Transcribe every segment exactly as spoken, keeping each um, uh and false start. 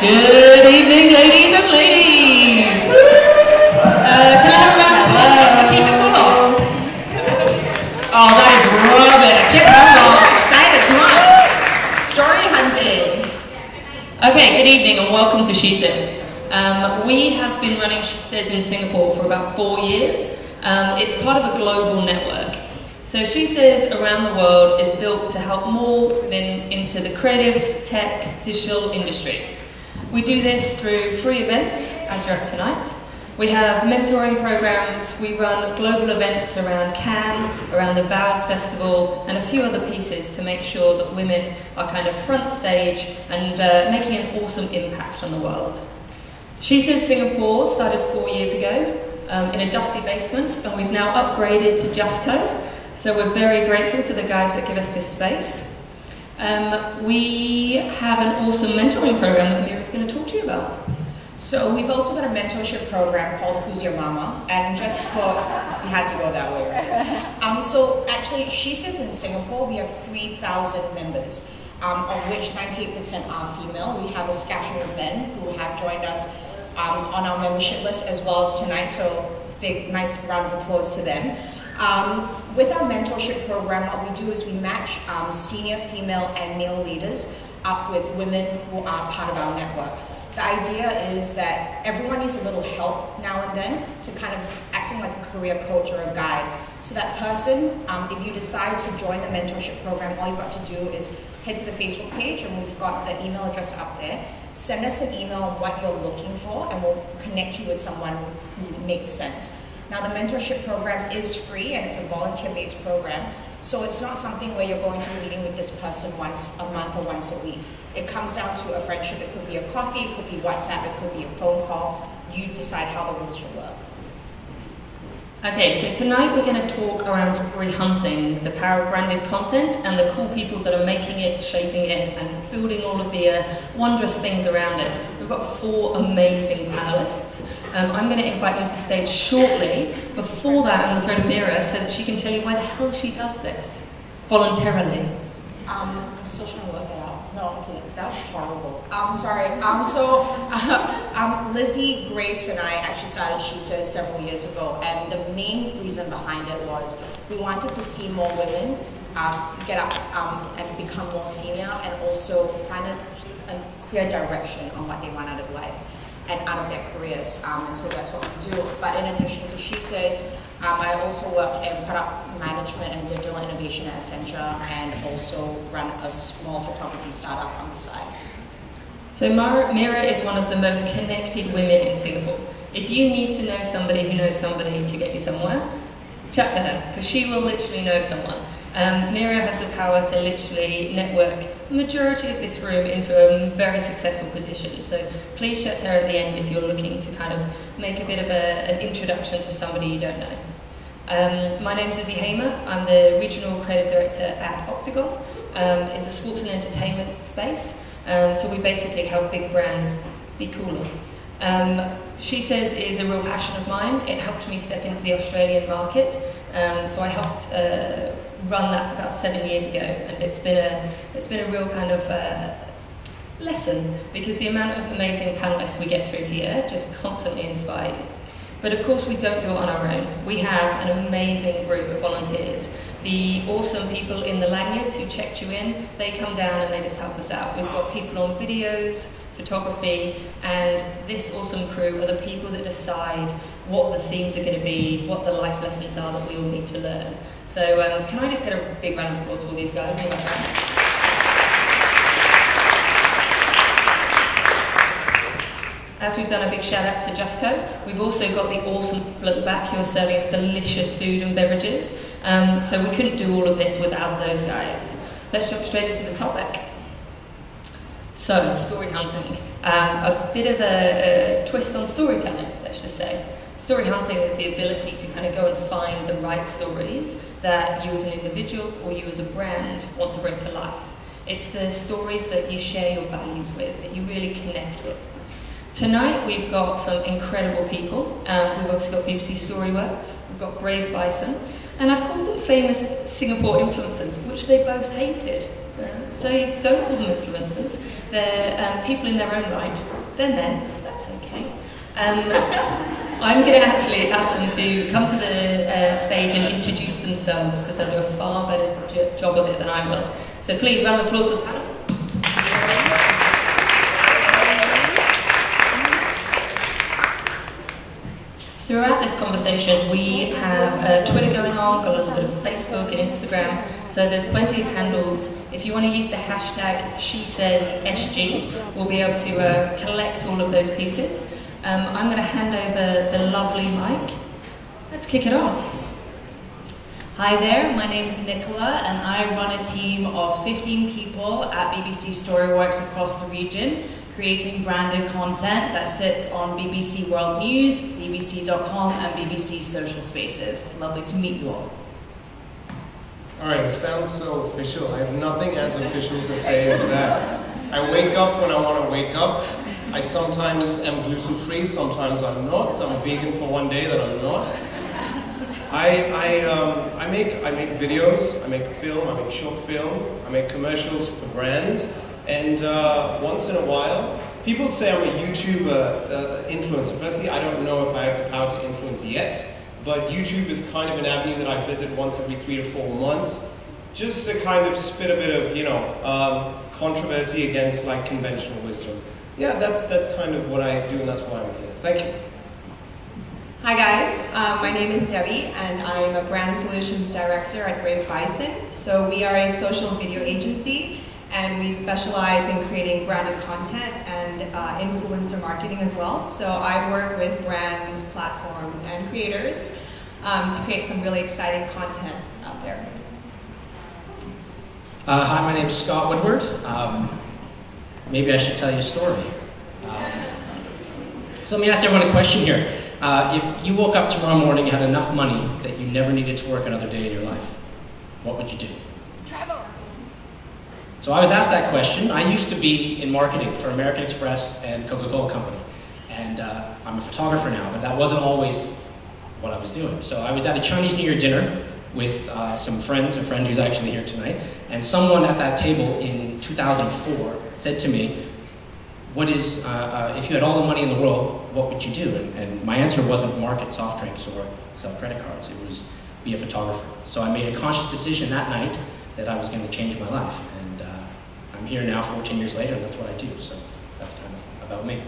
Good evening, ladies and ladies. Uh, can I have a round of applause to kick us all off? Oh, that is rubbish. Get on, excited, come on. Story hunting. Okay, good evening and welcome to SheSays. Um, we have been running SheSays in Singapore for about four years. Um, it's part of a global network. So SheSays around the world is built to help more women into the creative, tech, digital industries. We do this through free events, as you're at tonight. We have mentoring programs, we run global events around Cannes, around the Vows Festival, and a few other pieces to make sure that women are kind of front stage and uh, making an awesome impact on the world. SheSays Singapore started four years ago um, in a dusty basement, and we've now upgraded to Just Co. So we're very grateful to the guys that give us this space. Um, we have an awesome mentoring program that Meera is going to talk to you about. So we've also got a mentorship program called Who's Your Mama? And just for, we had to go that way, right? Um, so actually, SheSays in Singapore, we have three thousand members, um, of which ninety-eight percent are female. We have a scattering of men who have joined us um, on our membership list as well as tonight, so big, nice round of applause to them. Um, with our mentorship program, what we do is we match um, senior female and male leaders up with women who are part of our network. The idea is that everyone needs a little help now and then to kind of acting like a career coach or a guide. So that person, um, if you decide to join the mentorship program, all you've got to do is head to the Facebook page, and we've got the email address up there. Send us an email on what you're looking for, and we'll connect you with someone who makes sense. Now, the mentorship program is free, and it's a volunteer-based program, so it's not something where you're going to be meeting with this person once a month or once a week. It comes down to a friendship. It could be a coffee, it could be WhatsApp, it could be a phone call. You decide how the rules should work. Okay, so tonight we're going to talk around story hunting, the power of branded content, and the cool people that are making it, shaping it, and building all of the uh, wondrous things around it. We've got four amazing panelists. Um, I'm going to invite them to stage shortly. Before that, I'm going to throw to Meera so that she can tell you why the hell she does this, voluntarily. Um, I'm still trying to work it out. No, I'm kidding. That was horrible. I'm um, sorry. Um, so, uh, um, Lizi, Grace, and I actually started SheSays several years ago, and the main reason behind it was we wanted to see more women uh, get up um, and become more senior, and also find a, a clear direction on what they want out of life and out of their careers, um, and so that's what we do. But in addition to SheSays, um, I also work in product management and digital innovation at Accenture, and also run a small photography startup on the side. So Meera is one of the most connected women in Singapore. If you need to know somebody who knows somebody to get you somewhere, chat to her, because she will literally know someone. Um, Meera has the power to literally network the majority of this room into a very successful position. So please chat to her at the end if you're looking to kind of make a bit of a, an introduction to somebody you don't know. Um, my name's Lizi Hamer. I'm the Regional Creative Director at Octagon. Um, it's a sports and entertainment space. Um, so we basically help big brands be cooler. Um, SheSays is a real passion of mine. It helped me step into the Australian market. Um, so I helped uh, run that about seven years ago, and it's been a it's been a real kind of uh, lesson, because the amount of amazing panelists we get through here just constantly inspire you. But of course we don't do it on our own. We have an amazing group of volunteers. The awesome people in the lanyards who checked you in, they come down and they just help us out. We've got people on videos, photography, and this awesome crew are the people that decide what the themes are going to be, what the life lessons are that we all need to learn. So um, can I just get a big round of applause for these guys? As we've done a big shout out to Just Co, we've also got the awesome people at the back who are serving us delicious food and beverages. Um, so we couldn't do all of this without those guys. Let's jump straight into the topic. So, story hunting. Um, a bit of a, a twist on storytelling, let's just say. Story hunting is the ability to kind of go and find the right stories that you as an individual or you as a brand want to bring to life. It's the stories that you share your values with, that you really connect with. Tonight we've got some incredible people. Um, we've also got B B C Storyworks, we've got Brave Bison, And I've called them famous Singapore influencers, which they both hated. Uh, so you don't call them influencers. They're um, people in their own right. They're men. That's okay. Um, I'm going to actually ask them to come to the uh, stage and introduce themselves, because they'll do a far better job of it than I will. So please, round of applause for the panel. Throughout this conversation, we have uh, Twitter going on, got a little bit of Facebook and Instagram, so there's plenty of handles. If you want to use the hashtag SheSays, we'll be able to uh, collect all of those pieces. Um, I'm going to hand over the lovely mic. Let's kick it off. Hi there, my name is Nicola, and I run a team of fifteen people at B B C Storyworks across the region, creating branded content that sits on B B C World News, B B C dot com, and B B C social spaces. Lovely to meet you all. All right, it sounds so official. I have nothing as official to say as that. I wake up when I want to wake up. I sometimes am gluten-free, sometimes I'm not. I'm vegan for one day, then I'm not. I, I, um, I, make, I make videos, I make film, I make short film, I make commercials for brands. And uh, once in a while, people say I'm a YouTuber uh, influencer. Firstly, I don't know if I have the power to influence yet, but YouTube is kind of an avenue that I visit once every three to four months, just to kind of spit a bit of, you know, um, controversy against like conventional wisdom. Yeah, that's that's kind of what I do, and that's why I'm here. Thank you. Hi guys, um, my name is Debbie, and I'm a brand solutions director at Brave Bison. So we are a social video agency, and we specialize in creating branded content and uh, influencer marketing as well. So I work with brands, platforms, and creators um, to create some really exciting content out there. Uh, hi, my name is Scott Woodward. Um, maybe I should tell you a story. Um, so let me ask everyone a question here. Uh, if you woke up tomorrow morning and had enough money that you never needed to work another day in your life, what would you do? Travel. So I was asked that question. I used to be in marketing for American Express and Coca-Cola Company. And uh, I'm a photographer now, but that wasn't always what I was doing. So I was at a Chinese New Year dinner with uh, some friends, a friend who's actually here tonight, and someone at that table in two thousand four said to me, what is, uh, uh, if you had all the money in the world, what would you do? And, and my answer wasn't market soft drinks or sell credit cards. It was be a photographer. So I made a conscious decision that night that I was going to change my life. And uh, I'm here now fourteen years later, and that's what I do. So that's kind of about me.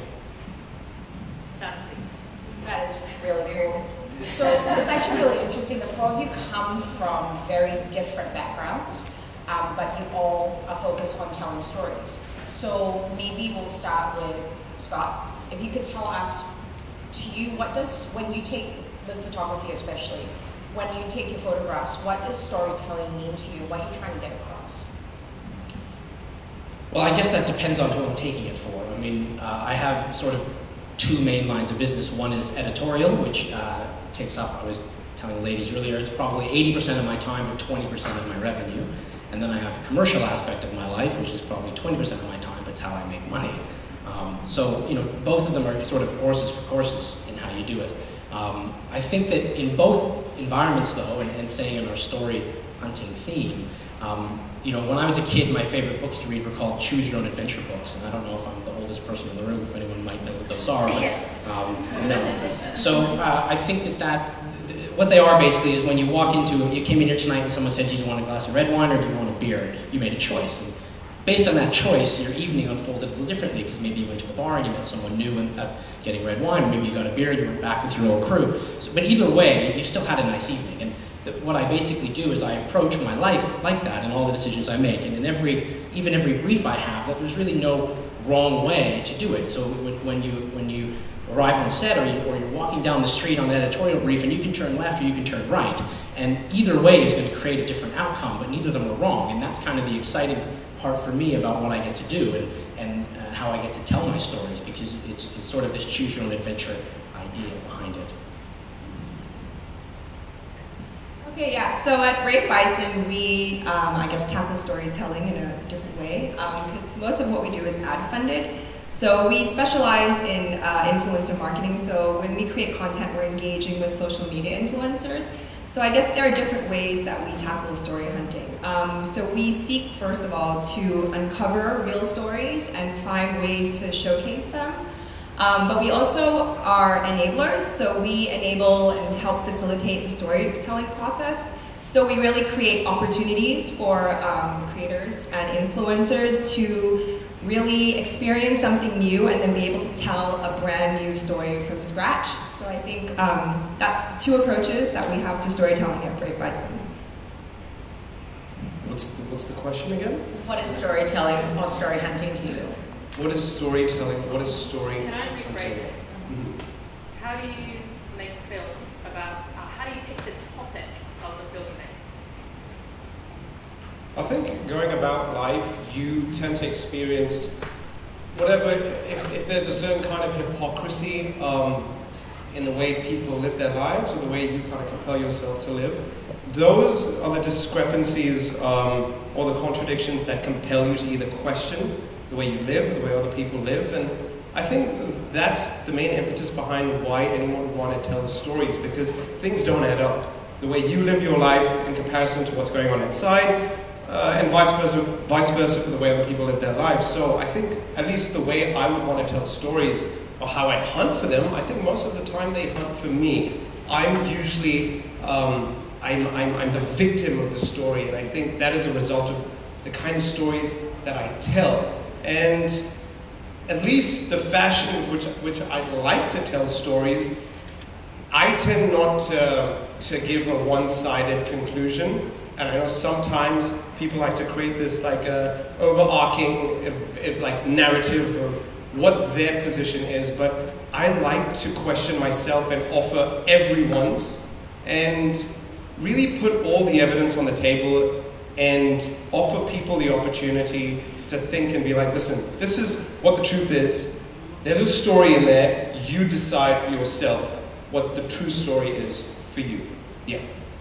That is really cool. So it's actually really interesting. The four of you come from very different backgrounds, um, but you all are focused on telling stories. So maybe we'll start with Scott. If you could tell us, to you, what does, when you take the photography especially, when you take your photographs, what does storytelling mean to you? What are you trying to get across? Well, I guess that depends on who I'm taking it for. I mean, uh, I have sort of two main lines of business. One is editorial, which uh, takes up, I was telling the ladies earlier, it's probably eighty percent of my time, but twenty percent of my revenue. And then I have a commercial aspect of my life, which is probably twenty percent of my time, but it's how I make money. Um, so, you know, both of them are sort of horses for courses in how you do it. Um, I think that in both environments, though, and, and staying in our story hunting theme, um, you know, when I was a kid, my favorite books to read were called Choose Your Own Adventure books, and I don't know if I'm the oldest person in the room, if anyone might know what those are, but um, no. So uh, I think that that, what they are basically is when you walk into, you came in here tonight and someone said, do you want a glass of red wine or do you want a beer? You made a choice. And based on that choice, your evening unfolded a little differently, because maybe you went to a bar and you met someone new and uh, getting red wine, or maybe you got a beer and you went back with your old crew. So, but either way, you still had a nice evening. And the, what I basically do is I approach my life like that in all the decisions I make. And in every, even every brief I have, that there's really no wrong way to do it. So when you, when you arrive on set, or, you, or you're walking down the street on an editorial brief, and you can turn left or you can turn right. And either way is going to create a different outcome, but neither of them are wrong. And that's kind of the exciting part for me about what I get to do, and, and uh, how I get to tell my stories, because it's, it's sort of this choose your own adventure idea behind it. Okay, yeah, so at Brave Bison, we, um, I guess, tackle storytelling in a different way, because um, most of what we do is ad-funded. So we specialize in uh, influencer marketing, so when we create content, we're engaging with social media influencers. So I guess there are different ways that we tackle story hunting. Um, so we seek, first of all, to uncover real stories and find ways to showcase them. Um, but we also are enablers, so we enable and help facilitate the storytelling process. So we really create opportunities for um, creators and influencers to really experience something new and then be able to tell a brand new story from scratch. So I think um, that's two approaches that we have to storytelling at Brave Bison. What's the, what's the question again? What is storytelling or story hunting to you? What is storytelling? What is story Can I rephrase hunting? it? Mhm. How do you make films about, uh, how do you pick the topic of the film you make? I think going about life, you tend to experience whatever, if, if there's a certain kind of hypocrisy um, in the way people live their lives or the way you kind of compel yourself to live, those are the discrepancies um, or the contradictions that compel you to either question the way you live, the way other people live. And I think that's the main impetus behind why anyone would want to tell stories, because things don't add up. The way you live your life in comparison to what's going on inside, uh, and vice versa, vice versa for the way other people live their lives. So I think at least the way I would want to tell stories, or how I hunt for them, I think most of the time they hunt for me. I'm usually, um, I'm, I'm, I'm the victim of the story, and I think that is a result of the kind of stories that I tell. And at least the fashion which which I like to tell stories, I tend not to, to give a one-sided conclusion. And I know sometimes people like to create this like a overarching if, if, like narrative of what their position is, but I like to question myself and offer everyone's and really put all the evidence on the table and offer people the opportunity to think and be like, listen, this is what the truth is. There's a story in there. You decide for yourself what the true story is for you. Yeah.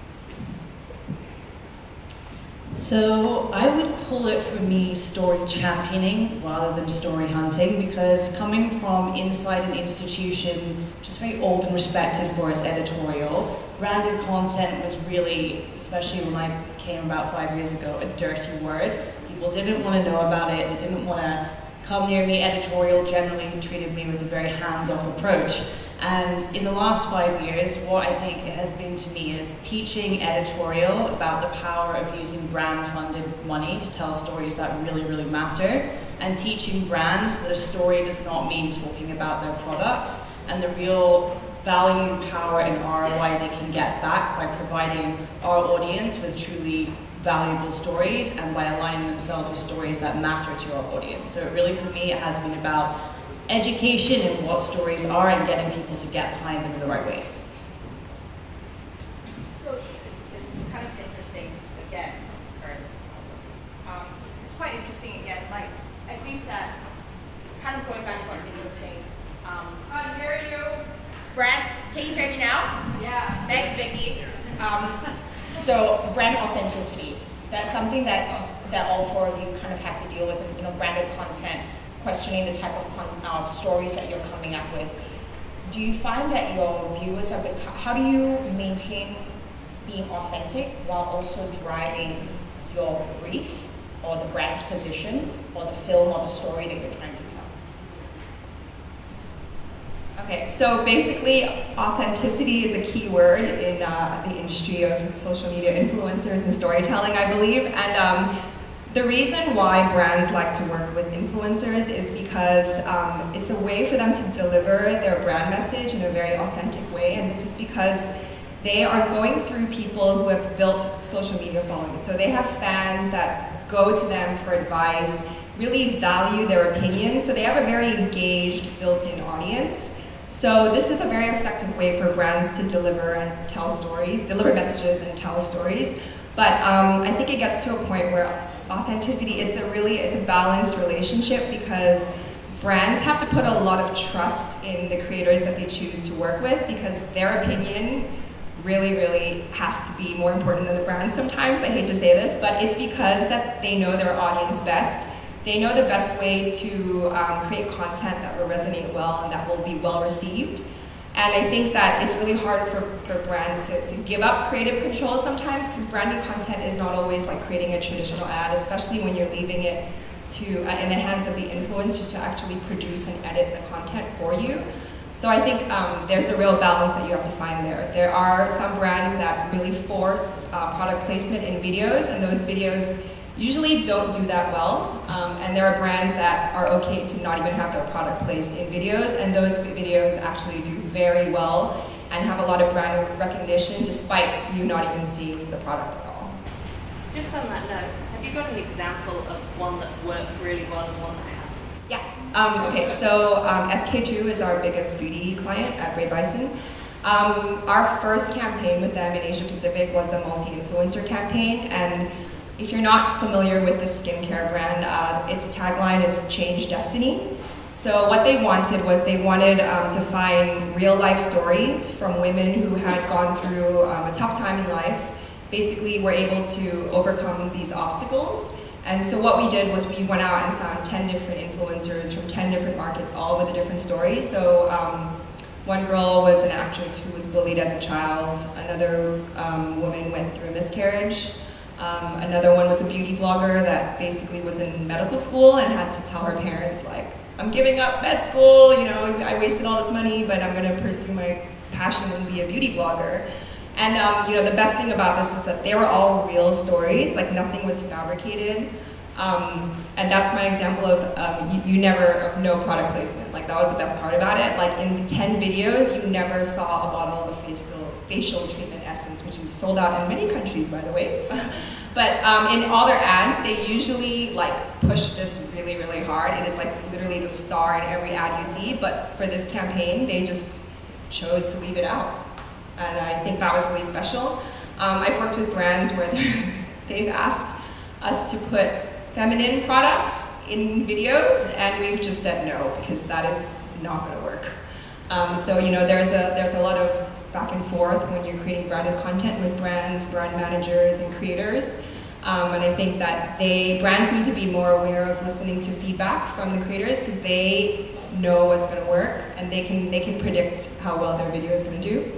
So I would call it for me story championing rather than story hunting, because coming from inside an institution which is very old and respected for its editorial, branded content was really, especially when I came about five years ago, a dirty word. People didn't want to know about it, they didn't want to come near me. Editorial generally treated me with a very hands-off approach. And in the last five years, what I think it has been to me is teaching editorial about the power of using brand-funded money to tell stories that really, really matter, and teaching brands that a story does not mean talking about their products, and the real value, power, and R O I they can get back by providing our audience with truly valuable stories and by aligning themselves with stories that matter to our audience. So really, for me, it has been about education and what stories are and getting people to get behind them in the right ways. So it's, it's kind of interesting, again, sorry, this is, um, it's quite interesting again, like, I think that, kind of going back to what Vinny was saying, um, Can't hear you. Brand, can you hear me now? Yeah. Thanks, Vicky. Um, so, brand authenticity, that's something that, that all four of you kind of have to deal with, you know, branded content, questioning the type of con uh, stories that you're coming up with. Do you find that your viewers are, how do you maintain being authentic while also driving your brief or the brand's position or the film or the story that you're trying to tell? Okay, so basically authenticity is a key word in uh, the industry of social media influencers and storytelling, I believe. And um, the reason why brands like to work with influencers is because um, it's a way for them to deliver their brand message in a very authentic way, and this is because they are going through people who have built social media followings. So they have fans that go to them for advice, really value their opinions, so they have a very engaged, built-in audience. So this is a very effective way for brands to deliver and tell stories, deliver messages and tell stories. But um, I think it gets to a point where authenticity, it's a really, it's a balanced relationship, because brands have to put a lot of trust in the creators that they choose to work with, because their opinion really, really has to be more important than the brand sometimes. I hate to say this, but it's because that they know their audience best. They know the best way to um, create content that will resonate well and that will be well received. And I think that it's really hard for, for brands to, to give up creative control sometimes, because branded content is not always like creating a traditional ad, especially when you're leaving it to uh, in the hands of the influencers to actually produce and edit the content for you. So I think um, there's a real balance that you have to find there. There are some brands that really force uh, product placement in videos, and those videos usually don't do that well. Um, and there are brands that are okay to not even have their product placed in videos, and those videos actually do very well and have a lot of brand recognition despite you not even seeing the product at all. Just on that note, have you got an example of one that's worked really well and one that hasn't? Yeah. Um, okay, so um, S K two is our biggest beauty client at Brave Bison. Um, our first campaign with them in Asia Pacific was a multi-influencer campaign, and if you're not familiar with the skincare brand, uh, its tagline is "Change Destiny." So what they wanted was they wanted um, to find real-life stories from women who had gone through um, a tough time in life, basically were able to overcome these obstacles. And so what we did was we went out and found ten different influencers from ten different markets, all with a different story. So um, one girl was an actress who was bullied as a child. Another um, woman went through a miscarriage. Um, another one was a beauty vlogger that basically was in medical school and had to tell her parents, like, I'm giving up med school, you know, I wasted all this money, but I'm gonna pursue my passion and be a beauty vlogger. And um, you know, the best thing about this is that they were all real stories, like nothing was fabricated. Um, and that's my example of um, you, you never, of no product placement. Like that was the best part about it. Like in ten videos, you never saw a bottle of facial, facial treatment essence, which is sold out in many countries, by the way. But um, in all their ads, they usually like push this really, really hard. It is like literally the star in every ad you see. But for this campaign, they just chose to leave it out. And I think that was really special. Um, I've worked with brands where they've asked us to put feminine products in videos, and we've just said no, because that is not gonna work. Um, so, you know, there's a, there's a lot of back and forth when you're creating branded content with brands, brand managers, and creators. Um, and I think that they, brands need to be more aware of listening to feedback from the creators, because they know what's gonna work, and they can, they can predict how well their video is gonna do.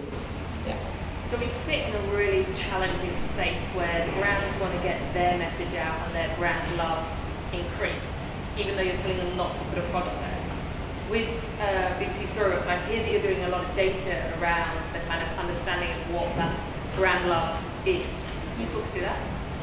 So we sit in a really challenging space where brands want to get their message out and their brand love increased, even though you're telling them not to put a product there. With uh, B B C Storyworks, I hear that you're doing a lot of data around the kind of understanding of what that brand love is. Can you talk us through that?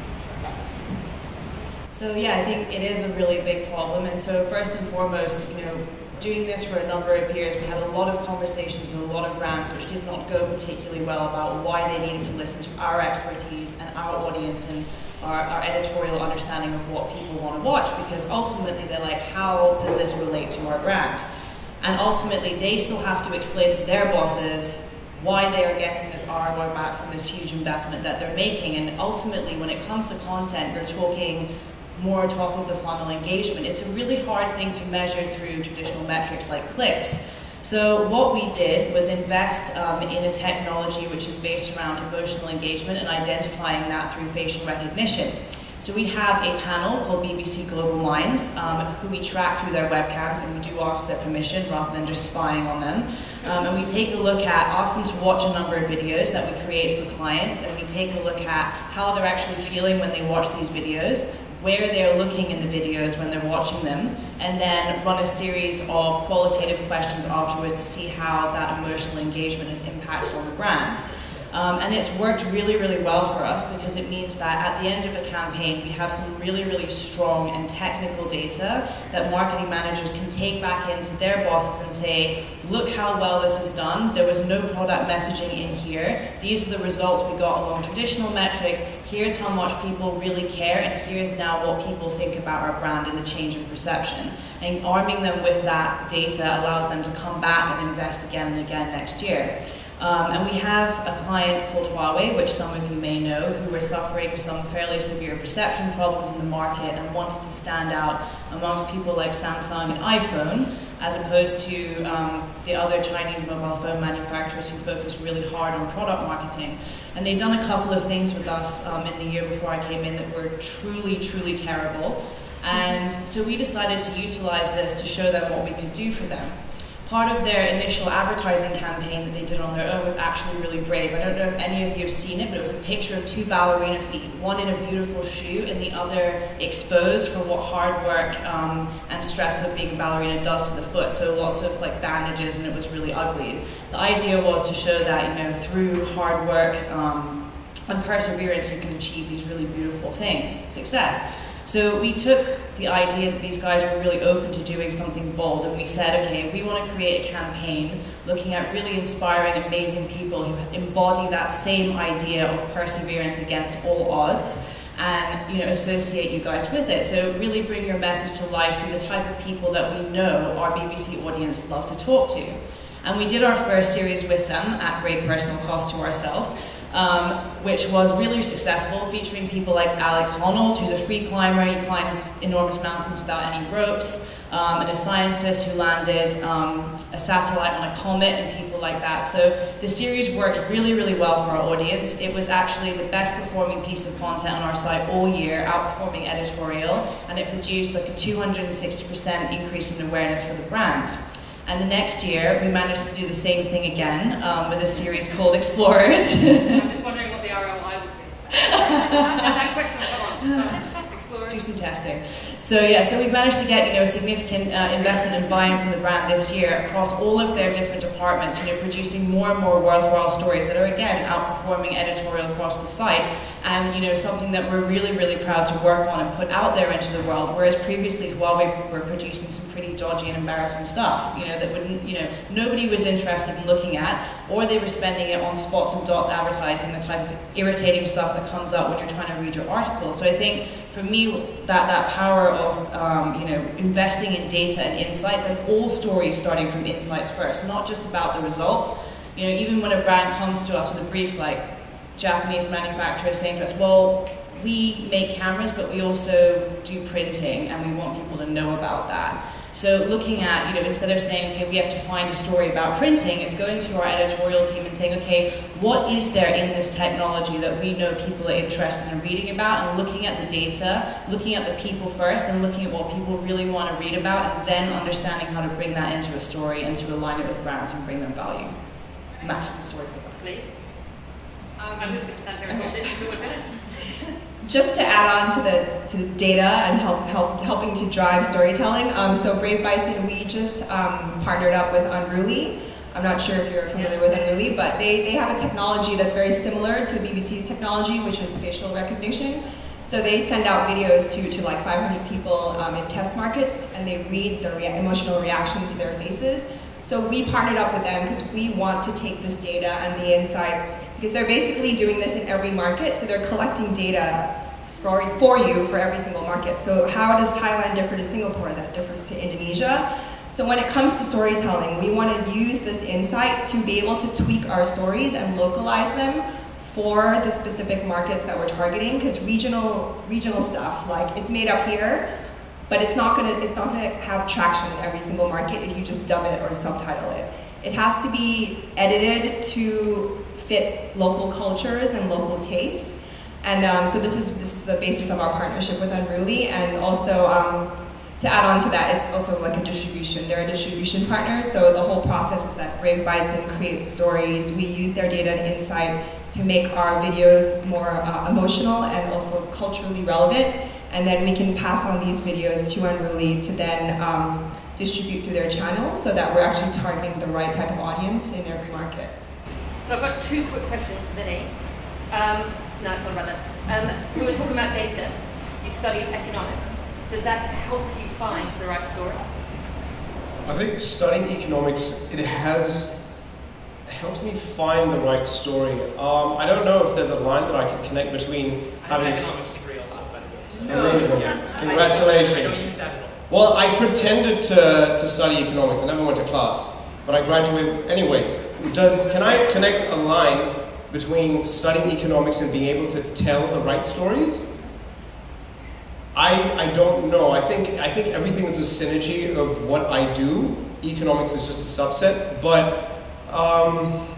So yeah, I think it is a really big problem. And so first and foremost, you know, doing this for a number of years, we had a lot of conversations with a lot of brands which did not go particularly well about why they needed to listen to our expertise and our audience and our, our editorial understanding of what people want to watch, because ultimately they're like, how does this relate to our brand? And ultimately they still have to explain to their bosses why they are getting this R O I back from this huge investment that they're making. And ultimately when it comes to content, you're talking more top of the funnel engagement. It's a really hard thing to measure through traditional metrics like clicks. So what we did was invest um, in a technology which is based around emotional engagement and identifying that through facial recognition. So we have a panel called B B C Global Minds, um, who we track through their webcams, and we do ask their permission rather than just spying on them. Um, and we take a look at, ask them to watch a number of videos that we create for clients, and we take a look at how they're actually feeling when they watch these videos, where they're looking in the videos when they're watching them, and then run a series of qualitative questions afterwards to see how that emotional engagement has impacted on the brands. Um, and it's worked really, really well for us, because it means that at the end of a campaign, we have some really, really strong and technical data that marketing managers can take back into their bosses and say, look how well this is done. There was no product messaging in here. These are the results we got along traditional metrics. Here's how much people really care, and here's now what people think about our brand and the change in perception. And arming them with that data allows them to come back and invest again and again next year. Um, and we have a client called Huawei, which some of you may know, who were suffering some fairly severe perception problems in the market and wanted to stand out amongst people like Samsung and iPhone, as opposed to um, the other Chinese mobile phone manufacturers who focus really hard on product marketing. And they've done a couple of things with us um, in the year before I came in that were truly, truly terrible. And so we decided to utilize this to show them what we could do for them. part of their initial advertising campaign that they did on their own was actually really brave. I don't know if any of you have seen it, but it was a picture of two ballerina feet, one in a beautiful shoe and the other exposed for what hard work um, and stress of being a ballerina does to the foot. So lots of like bandages, and it was really ugly. The idea was to show that, you know, through hard work um, and perseverance, you can achieve these really beautiful things, success. So we took the idea that these guys were really open to doing something bold, and we said, okay, we want to create a campaign looking at really inspiring, amazing people who embody that same idea of perseverance against all odds, and, you know, associate you guys with it. So really bring your message to life through the type of people that we know our B B C audience love to talk to. And we did our first series with them at great personal cost to ourselves. Um, which was really successful, featuring people like Alex Honnold, who's a free climber. He climbs enormous mountains without any ropes, um, and a scientist who landed um, a satellite on a comet, and people like that. So the series worked really, really well for our audience. It was actually the best performing piece of content on our site all year, outperforming editorial, and it produced like a two hundred sixty percent increase in awareness for the brand. And the next year, we managed to do the same thing again um, with a series called Explorers. I'm just wondering what the R O I would be. That question, come on. Explorers. Do some testing. So yeah, so we've managed to get, you know, significant uh, investment and buy-in from the brand this year across all of their different departments, you know, producing more and more worthwhile stories that are, again, outperforming editorial across the site. And, you know, something that we're really, really proud to work on and put out there into the world, whereas previously Huawei were producing some pretty dodgy and embarrassing stuff, you know, that wouldn't, you know, nobody was interested in looking at, or they were spending it on spots and dots advertising, the type of irritating stuff that comes up when you're trying to read your article. So I think, for me, that, that power of, um, you know, investing in data and insights, and all stories starting from insights first, not just about the results. You know, even when a brand comes to us with a brief, like, Japanese manufacturer saying to us, well, we make cameras, but we also do printing, and we want people to know about that. So looking at, you know, instead of saying, okay, we have to find a story about printing, it's going to our editorial team and saying, okay, what is there in this technology that we know people are interested in reading about, and looking at the data, looking at the people first, and looking at what people really want to read about, and then understanding how to bring that into a story and to align it with brands and bring them value. Matching the story for them. Please. Um, I'm just going to stand here and hold this until we're finished. Just to add on to the to the data and help, help helping to drive storytelling. Um, so Brave Bison, we just um, partnered up with Unruly. I'm not sure if you're familiar with Unruly, but they, they have a technology that's very similar to B B C's technology, which is facial recognition. So they send out videos to, to like five hundred people um, in test markets, and they read the rea emotional reaction to their faces. So we partnered up with them because we want to take this data and the insights, because they're basically doing this in every market, so they're collecting data for, for you for every single market. So how does Thailand differ to Singapore? That differs to Indonesia. So when it comes to storytelling, we want to use this insight to be able to tweak our stories and localize them for the specific markets that we're targeting, because regional, regional stuff, like it's made up here, but it's not gonna it's not gonna have traction in every single market if you just dub it or subtitle it. It has to be edited to fit local cultures and local tastes. And um, so this is this is the basis of our partnership with Unruly. And also um, to add on to that, it's also like a distribution. They're a distribution partner, so the whole process is that Brave Bison creates stories. We use their data and insight to make our videos more uh, emotional and also culturally relevant. And then we can pass on these videos to Unruly to then um, distribute through their channels, so that we're actually targeting the right type of audience in every market. So I've got two quick questions, Vinny. Um, no, it's not about this. Um, we were talking about data. You studied economics. Does that help you find the right story? I think studying economics, it has it helps me find the right story. Um, I don't know if there's a line that I can connect between having. Amazing. Congratulations. Well, I pretended to, to study economics. I never went to class, but I graduated anyways. Does, can I connect a line between studying economics and being able to tell the right stories? I, I don't know. I think, I think everything is a synergy of what I do. Economics is just a subset, but um,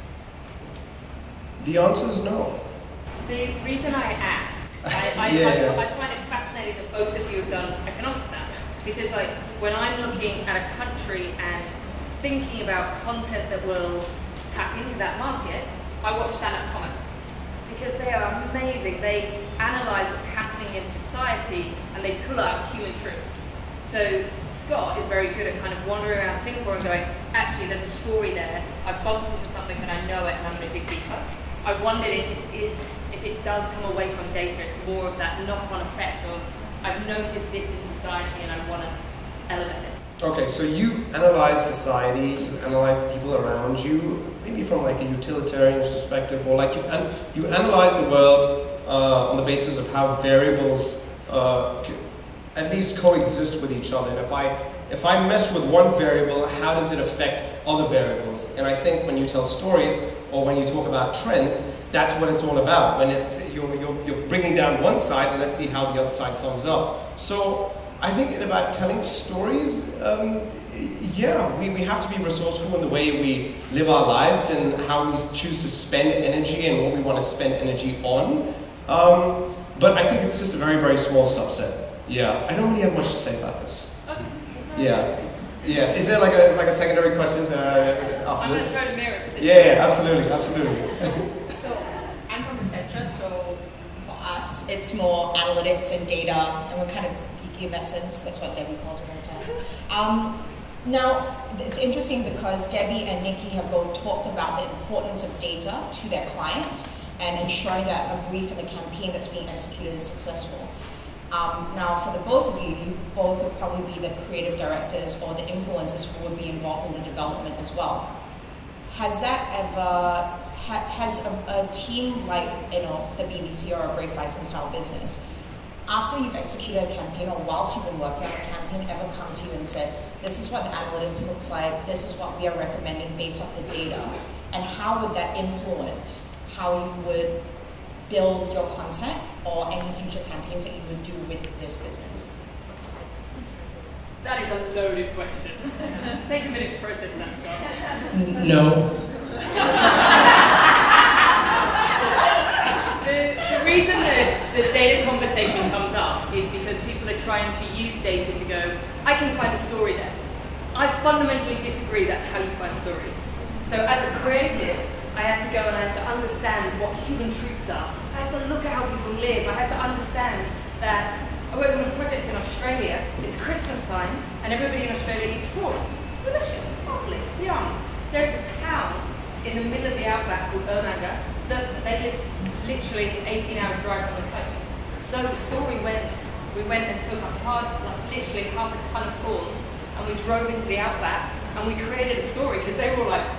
the answer is no. The reason I ask, I, I, yeah, I, yeah. I find it fascinating that both of you have done economics now. Because like, when I'm looking at a country and thinking about content that will tap into that market, I watch stand-up comics because they are amazing. They analyse what's happening in society and they pull out human truths. So Scott is very good at kind of wandering around Singapore and going, actually there's a story there, I've bumped into something and I know it and I'm going to dig deeper. I wondered if it is, if it does come away from data, it's more of that knock-on effect of, I've noticed this in society and I want to elevate it. Okay, so you analyze society, you analyze the people around you, maybe from like a utilitarian perspective, or like you, an you analyze the world uh, on the basis of how variables uh, at least coexist with each other. And if I, if I mess with one variable, how does it affect other variables? And I think when you tell stories, or when you talk about trends, that's what it's all about. When it's, you're, you're, you're bringing down one side, and let's see how the other side comes up. So I think about telling stories, um, yeah, we, we have to be resourceful in the way we live our lives and how we choose to spend energy and what we want to spend energy on. Um, but I think it's just a very, very small subset. Yeah, I don't really have much to say about this. Okay. Yeah, yeah. Is there like a, is like a secondary question to, uh, after I'm this? going to go to Meera. Yeah, yeah, absolutely, absolutely. So I'm from the center, so for us, it's more analytics and data, and we're kind of geeky in that sense. That's what Debbie calls it all the time. Um, now, it's interesting because Debbie and Nikki have both talked about the importance of data to their clients and ensuring that a brief and a campaign that's being executed is successful. Um, now, for the both of you, you both would probably be the creative directors or the influencers who would be involved in the development as well. Has that ever, ha, has a, a team like, you know, the B B C or a Brave Bison style business, after you've executed a campaign or whilst you've been working on a campaign, ever come to you and said, this is what the analytics looks like, this is what we are recommending based off the data, and how would that influence how you would build your content or any future campaigns that you would do with this business? That is a loaded question. Take a minute to process that stuff. No. the, the reason that the data conversation comes up is because people are trying to use data to go, I can find a story there. I fundamentally disagree that's how you find stories. So as a creative, I have to go and I have to understand what human truths are. I have to look at how people live. I have to understand that I worked on a project in Australia. It's Christmas time, and everybody in Australia eats prawns. Delicious, lovely, yum. There's a town in the middle of the outback called Ermanga that they live literally eighteen hours drive from the coast. So the story went, we went and took a hard, like literally half a ton of prawns, and we drove into the outback, and we created a story because they were all like,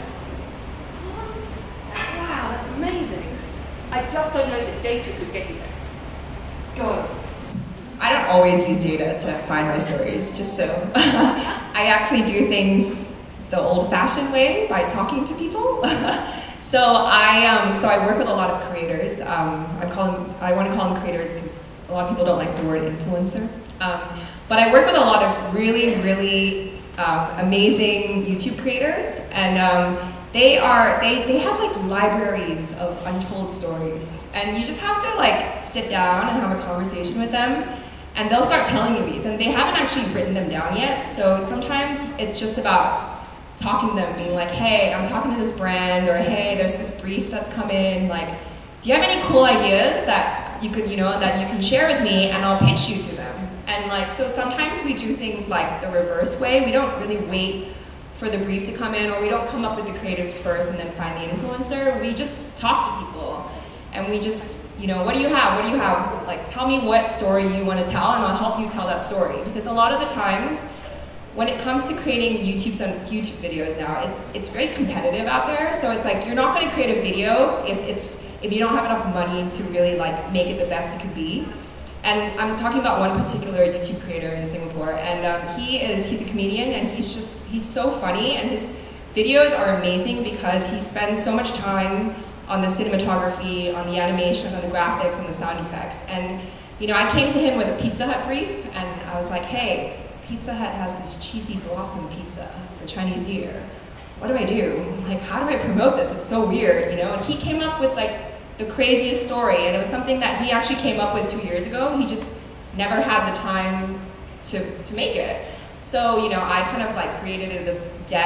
wow, that's amazing. I just don't know that data could get you there. Go. I don't always use data to find my stories, just so. I actually do things the old-fashioned way by talking to people. so I um, so I work with a lot of creators. Um, I call them, I want to call them creators because a lot of people don't like the word influencer. Um, but I work with a lot of really, really uh, amazing YouTube creators, and um, They are, they, they have like libraries of untold stories, and you just have to like sit down and have a conversation with them, and they'll start telling you these, and they haven't actually written them down yet. So sometimes it's just about talking to them, being like, hey, I'm talking to this brand, or hey, there's this brief that's come in, like, do you have any cool ideas that you could, you know, that you can share with me, and I'll pitch you to them. And like, so sometimes we do things like the reverse way. We don't really wait for the brief to come in, or we don't come up with the creatives first and then find the influencer. We just talk to people, and we just, you know, what do you have? What do you have? Like, tell me what story you want to tell, and I'll help you tell that story. Because a lot of the times, when it comes to creating YouTube's on YouTube videos now, it's it's very competitive out there. So it's like you're not going to create a video if it's if you don't have enough money to really like make it the best it could be. And I'm talking about one particular YouTube creator in Singapore, and um, he is, he's a comedian, and he's just, he's so funny, and his videos are amazing because he spends so much time on the cinematography, on the animation, on the graphics, on the sound effects. And, you know, I came to him with a Pizza Hut brief, and I was like, hey, Pizza Hut has this cheesy blossom pizza for Chinese New Year. What do I do? Like, how do I promote this? It's so weird, you know? And he came up with, like, the craziest story, and it was something that he actually came up with two years ago. He just never had the time to, to make it. So, you know, I kind of like created this deck and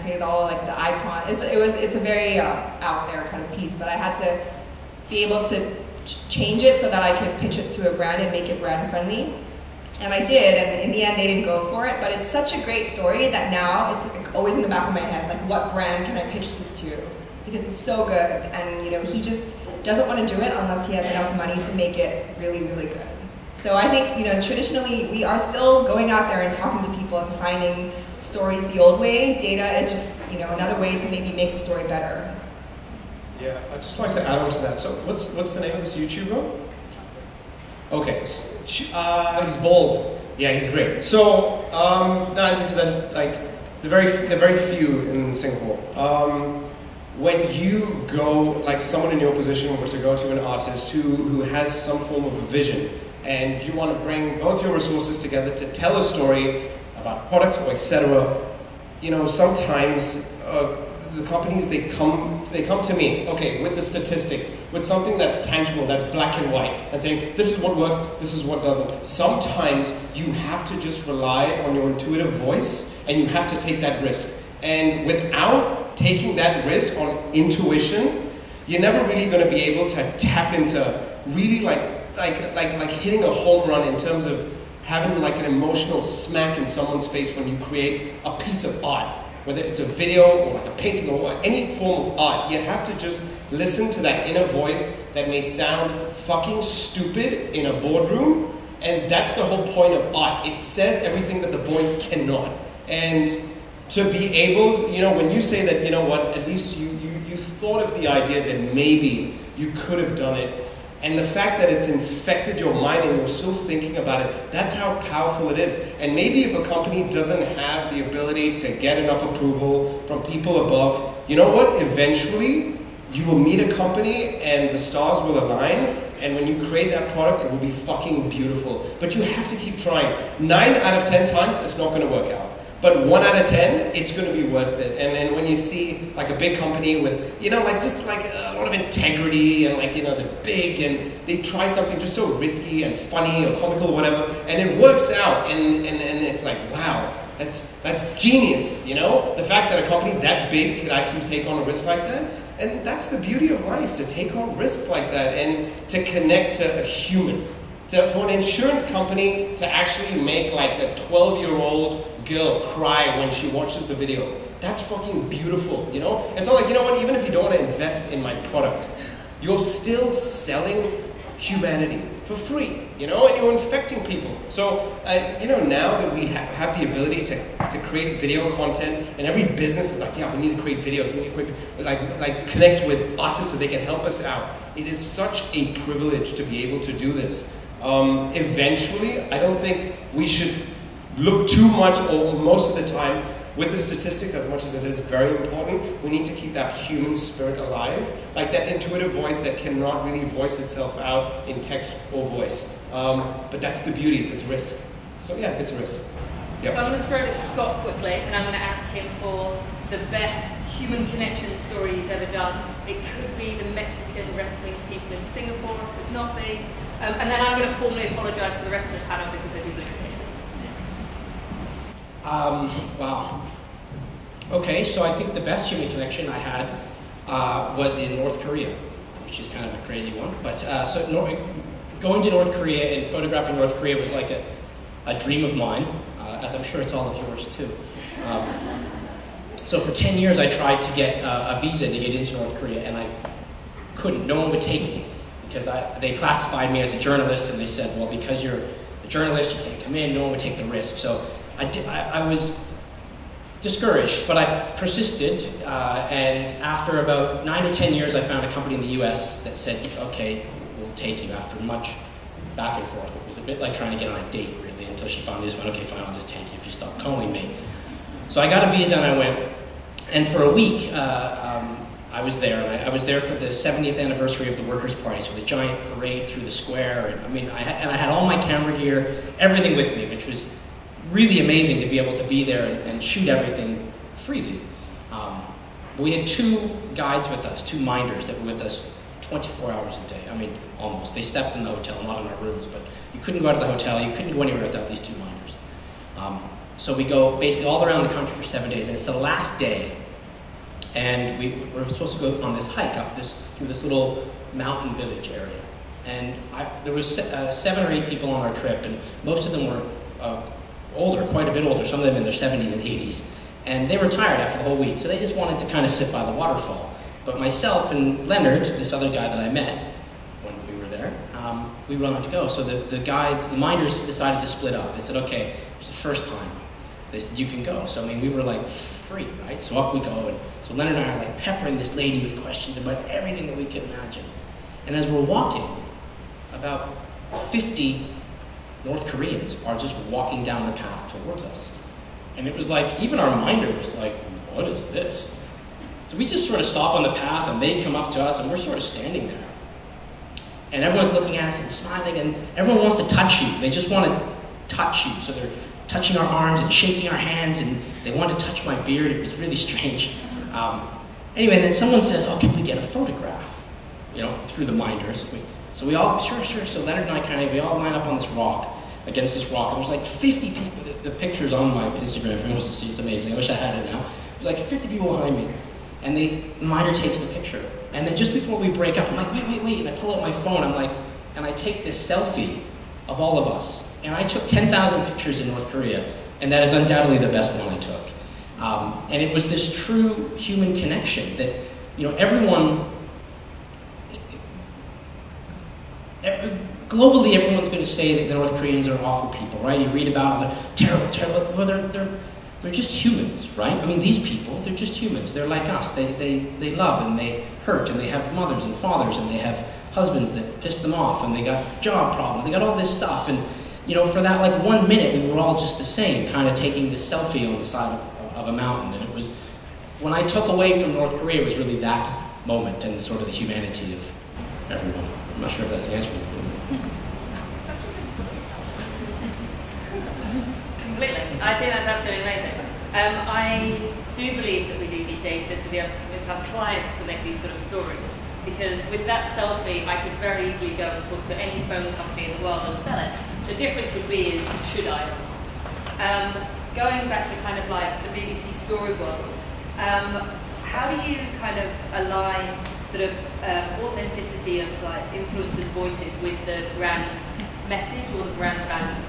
created all like the icon. It's, it was, it's a very uh, out there kind of piece, but I had to be able to ch change it so that I could pitch it to a brand and make it brand friendly. And I did, and in the end they didn't go for it, but it's such a great story that now it's like always in the back of my head, like what brand can I pitch this to? Because it's so good, and you know, he just doesn't want to do it unless he has enough money to make it really, really good. So I think, you know, traditionally we are still going out there and talking to people and finding stories the old way. Data is just, you know, another way to maybe make the story better. Yeah, I'd just like to add on to that. So what's, what's the name of this YouTuber? Okay, so, uh, he's bald. Yeah, he's great. So, um, no, it's because I just, like, they're very, they're very few in Singapore. Um, when you go, like someone in your position were to go to an artist who, who has some form of a vision, and you want to bring both your resources together to tell a story about product or et cetera, you know, sometimes uh, the companies, they come, they come to me, okay, with the statistics, with something that's tangible, that's black and white, and saying, this is what works, this is what doesn't. Sometimes you have to just rely on your intuitive voice, and you have to take that risk. And without taking that risk on intuition, you're never really going to be able to tap into really like, like, like, like hitting a home run in terms of having like an emotional smack in someone's face when you create a piece of art. Whether it's a video or like a painting or any form of art, you have to just listen to that inner voice that may sound fucking stupid in a boardroom, and that's the whole point of art. It says everything that the voice cannot. And to be able, you know, when you say that, you know what, at least you, you, you thought of the idea that maybe you could have done it, and the fact that it's infected your mind and you're still thinking about it, that's how powerful it is. And maybe if a company doesn't have the ability to get enough approval from people above, you know what, eventually you will meet a company and the stars will align, and when you create that product, it will be fucking beautiful. But you have to keep trying. Nine out of ten times, it's not gonna work out. But one out of ten, it's going to be worth it. And then when you see like a big company with, you know, like just like a lot of integrity and like, you know, they're big and they try something just so risky and funny or comical or whatever, and it works out, and, and, and it's like, wow, that's, that's genius, you know? The fact that a company that big could actually take on a risk like that, and that's the beauty of life, to take on risks like that and to connect to a human. To, for an insurance company to actually make like a twelve-year-old girl cry when she watches the video, that's fucking beautiful, you know? It's not like, you know what, even if you don't want to invest in my product, you're still selling humanity for free, you know, and you're infecting people. So, uh, you know, now that we ha have the ability to, to create video content, and every business is like, yeah, we need to create videos, we need to create, like, like connect with artists so they can help us out. It is such a privilege to be able to do this. Um, eventually, I don't think we should look too much, or most of the time, with the statistics, as much as it is very important, we need to keep that human spirit alive, like that intuitive voice that cannot really voice itself out in text or voice. Um, but that's the beauty, it's risk. So yeah, it's a risk. Yep. So I'm going to throw to Scott quickly, and I'm going to ask him for the best human connection story he's ever done. It could be the Mexican wrestling people in Singapore, it could not be. Um, and then I'm going to formally apologise to the rest of the panel because I do believe it. Um, wow. Okay, so I think the best human connection I had uh, was in North Korea, which is kind of a crazy one. But uh, so Nor going to North Korea and photographing North Korea was like a, a dream of mine, uh, as I'm sure it's all of yours too. Um, so for ten years I tried to get uh, a visa to get into North Korea, and I couldn't. No one would take me because I, they classified me as a journalist, and they said, well, because you're a journalist, you can't come in, no one would take the risk. So I, did, I, I was discouraged, but I persisted, uh, and after about nine or ten years, I found a company in the U S that said, okay, we'll take you. After much back and forth, it was a bit like trying to get on a date, really, until she finally just went, okay, fine, I'll just take you if you stop calling me. So I got a visa and I went, and for a week, uh, um, I was there, and I, I was there for the seventieth anniversary of the Workers' Party, so the giant parade through the square, and I mean, I had, and I had all my camera gear, everything with me, which was really amazing to be able to be there and, and shoot everything freely. Um, but we had two guides with us, two minders that were with us twenty-four hours a day. I mean, almost. They stepped in the hotel, not in our rooms, but you couldn't go out of the hotel, you couldn't go anywhere without these two minders. Um, So we go basically all around the country for seven days, and it's the last day, and we, we're supposed to go on this hike up this through this little mountain village area. And I, there was uh, seven or eight people on our trip, and most of them were uh, older, quite a bit older, some of them in their seventies and eighties. And they were tired after the whole week, so they just wanted to kind of sit by the waterfall. But myself and Leonard, this other guy that I met when we were there, um, we wanted to go. So the, the guides, the minders decided to split up. They said, okay, it's the first time. They said, you can go. So I mean, we were like free, right? So up we go. And so Leonard and I are like peppering this lady with questions about everything that we could imagine. And as we're walking, about fifty North Koreans are just walking down the path towards us. And it was like, even our minder was like, what is this? So we just sort of stop on the path and they come up to us and we're sort of standing there. And everyone's looking at us and smiling and everyone wants to touch you. They just want to touch you. So they're touching our arms and shaking our hands and they want to touch my beard. It was really strange. Um, anyway, then someone says, oh, can we get a photograph? You know, through the minders. We, so we all, sure, sure. So Leonard and I kind of, we all line up on this rock, against this rock. And there's like fifty people. The, the picture's on my Instagram if anyone wants to see. It's amazing. I wish I had it now. There's like fifty people behind me. And the minder takes the picture. And then just before we break up, I'm like, wait, wait, wait. And I pull out my phone. I'm like, and I take this selfie of all of us. And I took ten thousand pictures in North Korea. And that is undoubtedly the best one I took. Um, and it was this true human connection that, you know, everyone, every, globally everyone's going to say that the North Koreans are awful people, right? You read about them, they're terrible, terrible, well, they're, they're, they're just humans, right? I mean, these people, they're just humans. They're like us. They, they, they love and they hurt and they have mothers and fathers and they have husbands that piss them off and they got job problems. They got all this stuff. And, you know, for that like one minute, we were all just the same, kind of taking this selfie on the side of, of a mountain. And it was, when I took away from North Korea, it was really that moment and sort of the humanity of everyone. I'm not sure if that's the answer. Completely. I think that's absolutely amazing. Um, I do believe that we do need data to be able to convince our clients to make these sort of stories. Because with that selfie, I could very easily go and talk to any phone company in the world and sell it. The difference would be is, should I? Um, going back to kind of like the B B C story world, um, how do you kind of align sort of um, authenticity of like influencers' voices with the brand's message or the brand values?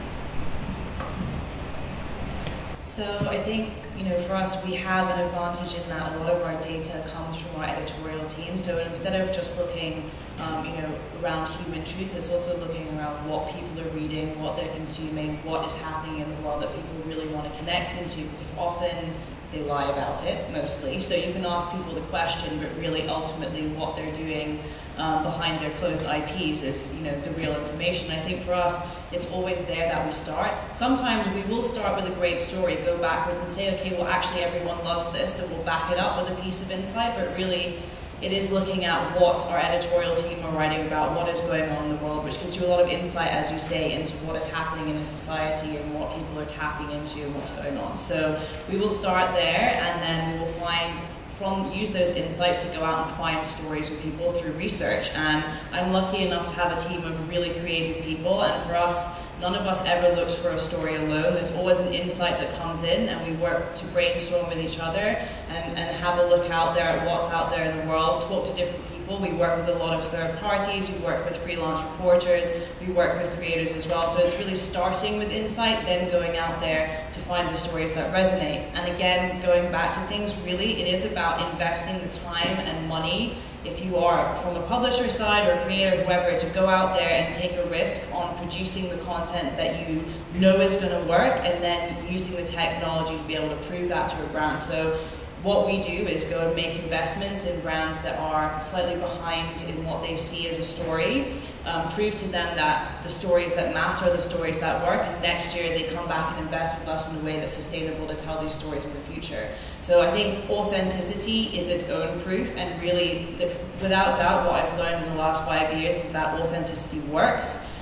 So I think, you know, for us, we have an advantage in that a lot of our data comes from our editorial team. So instead of just looking, um, you know, around human truth, it's also looking around what people are reading, what they're consuming, what is happening in the world that people really want to connect into, because often they lie about it, mostly. So you can ask people the question, but really ultimately what they're doing um, behind their closed I Ps is, you know, the real information. I think for us, it's always there that we start. Sometimes we will start with a great story, go backwards and say, okay, well actually everyone loves this, and we'll back it up with a piece of insight, but really it is looking at what our editorial team are writing about, what is going on in the world, which gives you a lot of insight, as you say, into what is happening in a society and what people are tapping into and what's going on. So we will start there, and then we will find from use those insights to go out and find stories with people through research. And I'm lucky enough to have a team of really creative people, and for us, none of us ever looks for a story alone. There's always an insight that comes in, and we work to brainstorm with each other and, and have a look out there at what's out there in the world, talk to different people. We work with a lot of third parties, we work with freelance reporters, we work with creators as well. So it's really starting with insight, then going out there to find the stories that resonate. And again, going back to things, really, it is about investing the time and money, if you are from a publisher side or a creator, whoever, to go out there and take a risk on producing the content that you know is going to work, and then using the technology to be able to prove that to a brand. So what we do is go and make investments in brands that are slightly behind in what they see as a story, um, prove to them that the stories that matter are the stories that work, and next year they come back and invest with us in a way that's sustainable to tell these stories in the future. So I think authenticity is its own proof, and really, the, without doubt, what I've learned in the last five years is that authenticity works.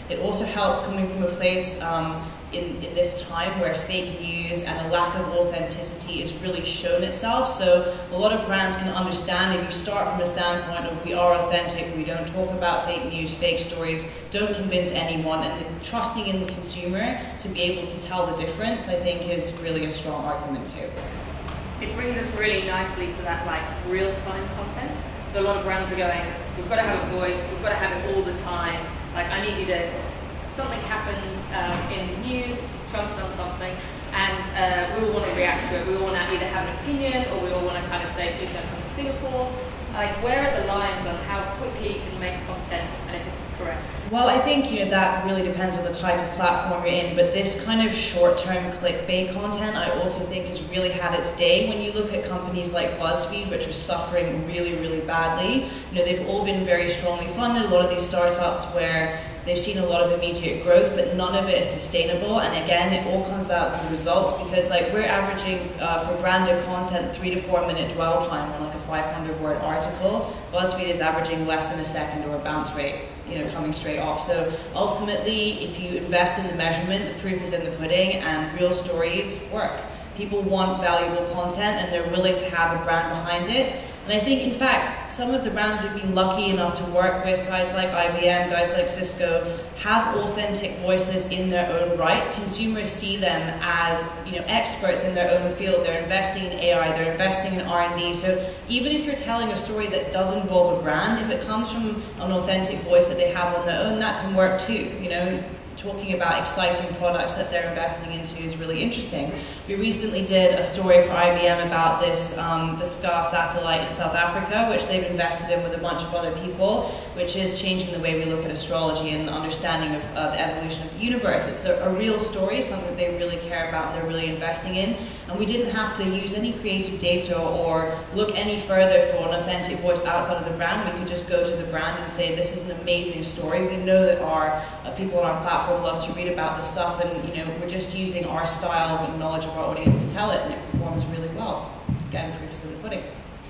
It also helps coming from a place um, in, in this time where fake news and a lack of authenticity has really shown itself. So a lot of brands can understand if you start from a standpoint of we are authentic, we don't talk about fake news, fake stories, don't convince anyone, and the, trusting in the consumer to be able to tell the difference, I think is really a strong argument too. It brings us really nicely to that like real-time content. So a lot of brands are going, we've got to have a voice, we've got to have it all the time. Like I need you to, something happens um, in the news, Trump's done something, and uh, we all want to react to it. We all want to either have an opinion or we all want to kind of say, please don't come to Singapore. Like where are the lines on how quickly you can make content and if it's correct? Well, I think you know that really depends on the type of platform you're in, but this kind of short-term clickbait content I also think has really had its day. When you look at companies like BuzzFeed, which are suffering really, really badly, you know, they've all been very strongly funded. A lot of these startups where they've seen a lot of immediate growth, but none of it is sustainable. And again, it all comes out of the results because like we're averaging uh, for branded content three to four minute dwell time on like a five hundred word article. BuzzFeed is averaging less than a second or a bounce rate, you know, coming straight off. So ultimately, if you invest in the measurement, the proof is in the pudding, and real stories work. People want valuable content and they're willing to have a brand behind it. And I think, in fact, some of the brands we've been lucky enough to work with, guys like I B M, guys like Cisco, have authentic voices in their own right. Consumers see them as, you know, experts in their own field. They're investing in A I, they're investing in R and D. So even if you're telling a story that does involve a brand, if it comes from an authentic voice that they have on their own, that can work too, you know. Talking about exciting products that they're investing into is really interesting. We recently did a story for I B M about this, um, the SCAR satellite in South Africa, which they've invested in with a bunch of other people, which is changing the way we look at astrology and understanding of uh, the evolution of the universe. It's a, a real story, something that they really care about and they're really investing in. And we didn't have to use any creative data or look any further for an authentic voice outside of the brand. We could just go to the brand and say, this is an amazing story. We know that our uh, people on our platform love to read about this stuff, and you know we're just using our style and knowledge of our audience to tell it, and it performs really well. Again, proof is in the pudding.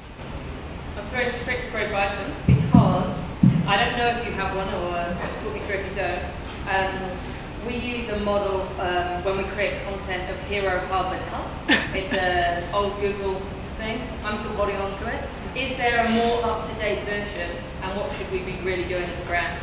I'm throwing straight to Grey Bison because I don't know if you have one, or uh, talk me through if you don't. Um, we use a model um, when we create content of Hero, Hub and Help. It's an old Google thing. I'm still holding on to it. Is there a more up-to-date version, and what should we be really doing as a brand?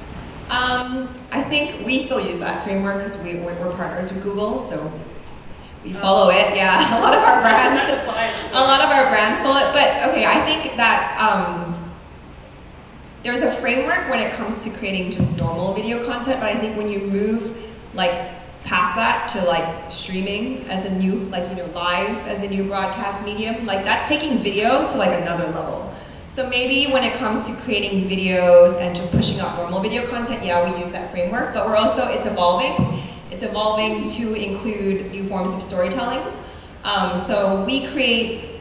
Um, I think we still use that framework because we, we're partners with Google, so we follow it. Yeah, a lot of our brands, a lot of our brands follow it. But okay, I think that um, there's a framework when it comes to creating just normal video content. But I think when you move like past that to like streaming as a new, like you know, live as a new broadcast medium, like that's taking video to like another level. So maybe when it comes to creating videos and just pushing out normal video content, yeah, we use that framework, but we're also, it's evolving. It's evolving to include new forms of storytelling. Um, so we create,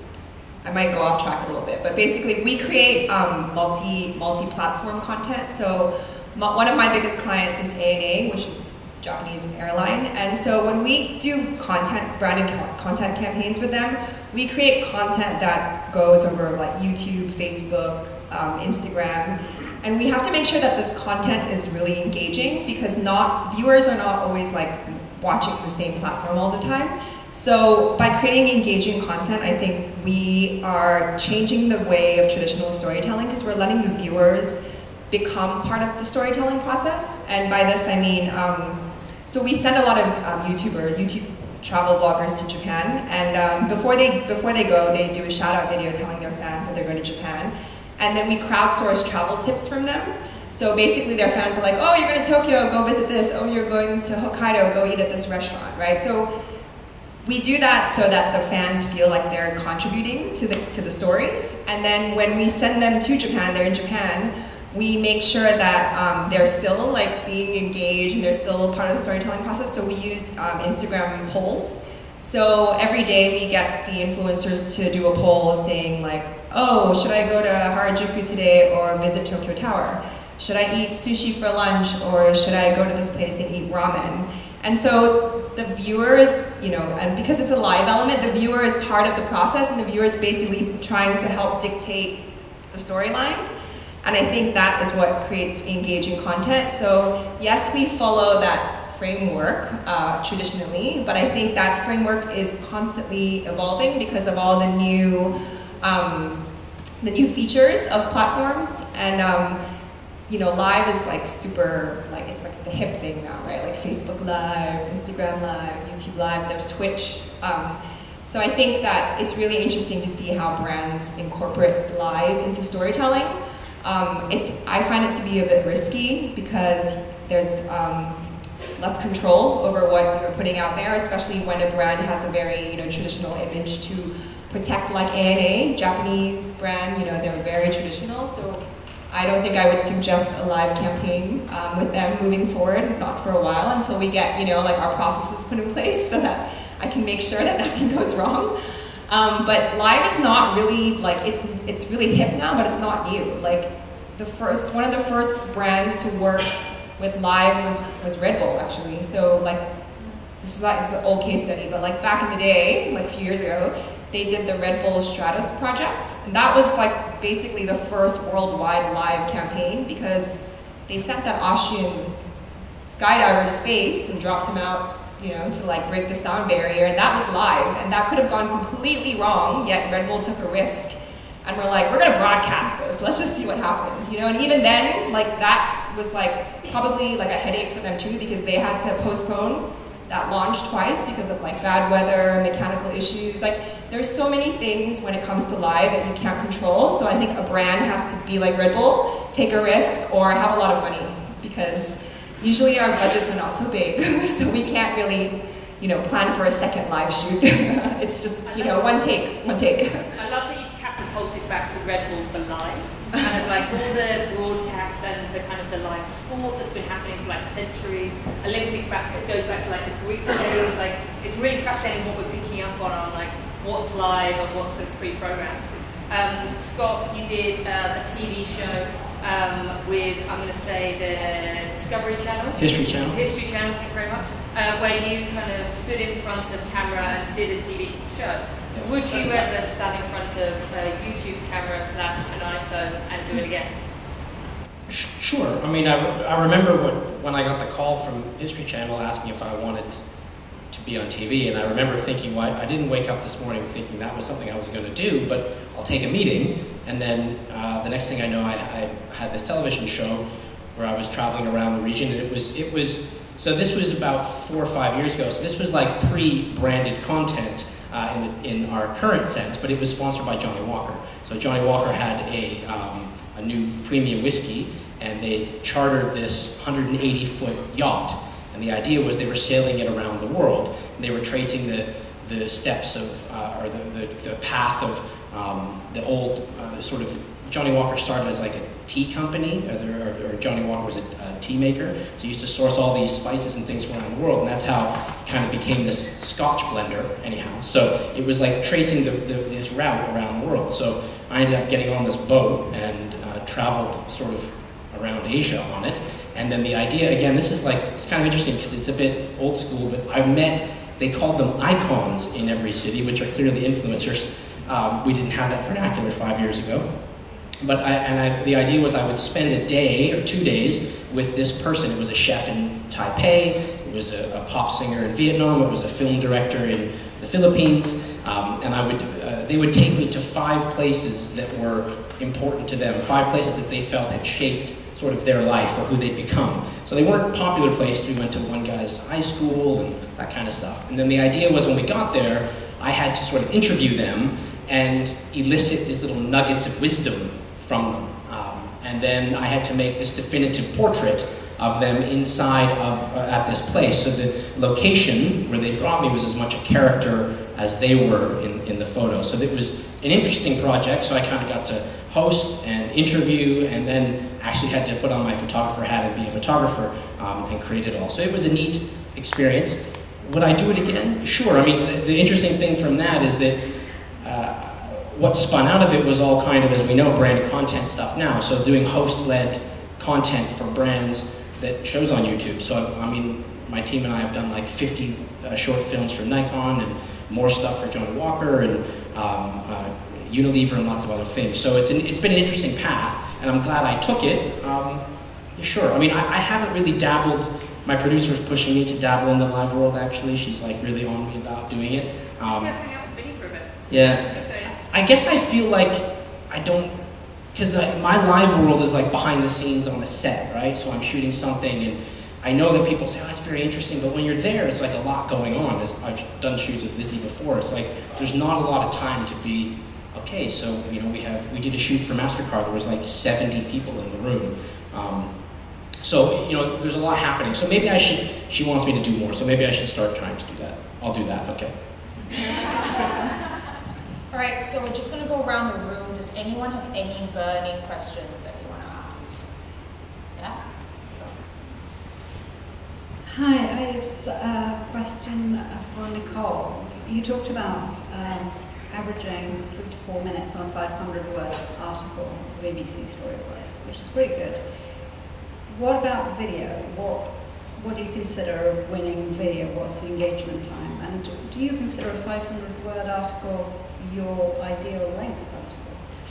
I might go off track a little bit, but basically we create um, multi, multi-platform content. So one of my biggest clients is A N A, which is a Japanese airline. And so when we do content, branding content campaigns with them, we create content that goes over like YouTube, Facebook, um, Instagram, and we have to make sure that this content is really engaging because not viewers are not always like watching the same platform all the time. So by creating engaging content, I think we are changing the way of traditional storytelling because we're letting the viewers become part of the storytelling process. And by this I mean, um, so we send a lot of um, YouTubers, YouTube travel vloggers to Japan, and um, before they before they go, they do a shout-out video telling their fans that they're going to Japan, and then we crowdsource travel tips from them. So basically, their fans are like, "Oh, you're going to Tokyo, go visit this. Oh, you're going to Hokkaido, go eat at this restaurant." Right? So we do that so that the fans feel like they're contributing to the to the story, and then when we send them to Japan, they're in Japan. We make sure that um, they're still like being engaged and they're still part of the storytelling process. So we use um, Instagram polls. So every day we get the influencers to do a poll saying like, oh, should I go to Harajuku today or visit Tokyo Tower? Should I eat sushi for lunch or should I go to this place and eat ramen? And so the viewers, you know, and because it's a live element, the viewer is part of the process and the viewer is basically trying to help dictate the storyline. And I think that is what creates engaging content. So yes, we follow that framework uh, traditionally, but I think that framework is constantly evolving because of all the new, um, the new features of platforms. And um, you know, live is like super, like it's like the hip thing now, right? Like Facebook Live, Instagram Live, YouTube Live, there's Twitch. Um, so I think that it's really interesting to see how brands incorporate live into storytelling. Um, it's, I find it to be a bit risky because there's um, less control over what you're putting out there, especially when a brand has a very, you know, traditional image to protect, like A N A, Japanese brand, you know, they're very traditional. So I don't think I would suggest a live campaign um, with them moving forward, not for a while, until we get, you know, like our processes put in place so that I can make sure that nothing goes wrong. Um, but live is not really, like, it's it's really hip now, but it's not new. Like, the first, one of the first brands to work with live was, was Red Bull, actually. So, like, this is like, it's an old case study, but like back in the day, like a few years ago, they did the Red Bull Stratus project. And that was like basically the first worldwide live campaign because they sent that Austrian skydiver to space and dropped him out, you know, to like break the sound barrier, and that was live, and that could have gone completely wrong, yet Red Bull took a risk, and we're like, we're gonna broadcast this, let's just see what happens, you know, and even then, like, that was like, probably like a headache for them too, because they had to postpone that launch twice because of like bad weather, mechanical issues, like, there's so many things when it comes to live that you can't control, so I think a brand has to be like Red Bull, take a risk, or have a lot of money, because usually our budgets are not so big, so we can't really, you know, plan for a second live shoot. It's just, you know, one take, one take. I love that you catapulted back to Red Bull for live. Kind of like all the broadcast and the kind of the live sport that's been happening for like centuries. Olympic back, it goes back to like the Greek days. Like, it's really fascinating what we're picking up on, on like what's live and what's sort of pre-programmed. Um, Scott, you did uh, a T V show um, with, I'm going to say, the Discovery Channel. History Channel. History Channel, thank you very much. Uh, where you kind of stood in front of camera and did a T V show. Would you ever stand in front of a YouTube camera slash an iPhone and do it again? Sure. I mean, I, I remember what, when I got the call from History Channel asking if I wanted to be on T V, and I remember thinking, well, I didn't wake up this morning thinking that was something I was going to do, but I'll take a meeting. And then uh, the next thing I know, I, I had this television show where I was traveling around the region, and it was, it was, so this was about four or five years ago, so this was like pre-branded content uh, in, the, in our current sense, but it was sponsored by Johnny Walker. So Johnny Walker had a, um, a new premium whiskey, and they chartered this one hundred eighty foot yacht, and the idea was they were sailing it around the world, and they were tracing the, the steps of, uh, or the, the, the path of um, the old uh, sort of, Johnny Walker started as like a tea company, or, there, or, or Johnny Walker was a, a tea maker, so he used to source all these spices and things from around the world, and that's how he kind of became this Scotch blender, anyhow. So it was like tracing the, the, this route around the world. So I ended up getting on this boat and uh, traveled sort of around Asia on it, and then the idea, again, this is like, it's kind of interesting because it's a bit old school, but I've met, they called them icons in every city, which are clearly influencers. Um, we didn't have that vernacular five years ago. But I, and I, the idea was I would spend a day or two days with this person. It was a chef in Taipei, it was a, a pop singer in Vietnam, it was a film director in the Philippines, um, and I would, uh, they would take me to five places that were important to them, five places that they felt had shaped sort of their life or who they'd become. So they weren't popular places. We went to one guy's high school and that kind of stuff. And then the idea was when we got there, I had to sort of interview them and elicit these little nuggets of wisdom from them. Um, and then I had to make this definitive portrait of them inside of, uh, at this place. So the location where they brought me was as much a character as they were in, in the photo. So it was an interesting project, so I kind of got to host and interview, and then actually had to put on my photographer hat and be a photographer um, and create it all. So it was a neat experience. Would I do it again? Sure. I mean, the, the interesting thing from that is that uh, what spun out of it was all kind of, as we know, branded content stuff now. So doing host-led content for brands that shows on YouTube. So, I mean, my team and I have done like fifty uh, short films for Nikon and more stuff for Johnny Walker and um, uh, Unilever and lots of other things. So it's, an, it's been an interesting path. and I'm glad I took it. Um, sure. I mean, I, I haven't really dabbled. My producer's pushing me to dabble in the live world. Actually, she's like really on me about doing it. Um, Just hang out with Vinny for a bit. Yeah. I guess I feel like I don't, because my live world is like behind the scenes on a set, right? So I'm shooting something, and I know that people say, "Oh, that's very interesting," but when you're there, it's like a lot going on. As I've done shoots with Lizi before, it's like there's not a lot of time to be. Okay, so you know we have we did a shoot for MasterCard. There was like seventy people in the room. Um, So, you know, there's a lot happening. So maybe I should, she wants me to do more, so maybe I should start trying to do that. I'll do that, okay. All right, so we're just gonna go around the room. Does anyone have any burning questions that you wanna ask? Yeah? Hi, it's a question for Nicole. You talked about um, averaging three to four minutes on a five hundred word article for B B C Storyworks, which is pretty good. What about video? What what do you consider a winning video? What's the engagement time? And do, do you consider a five hundred word article your ideal length article?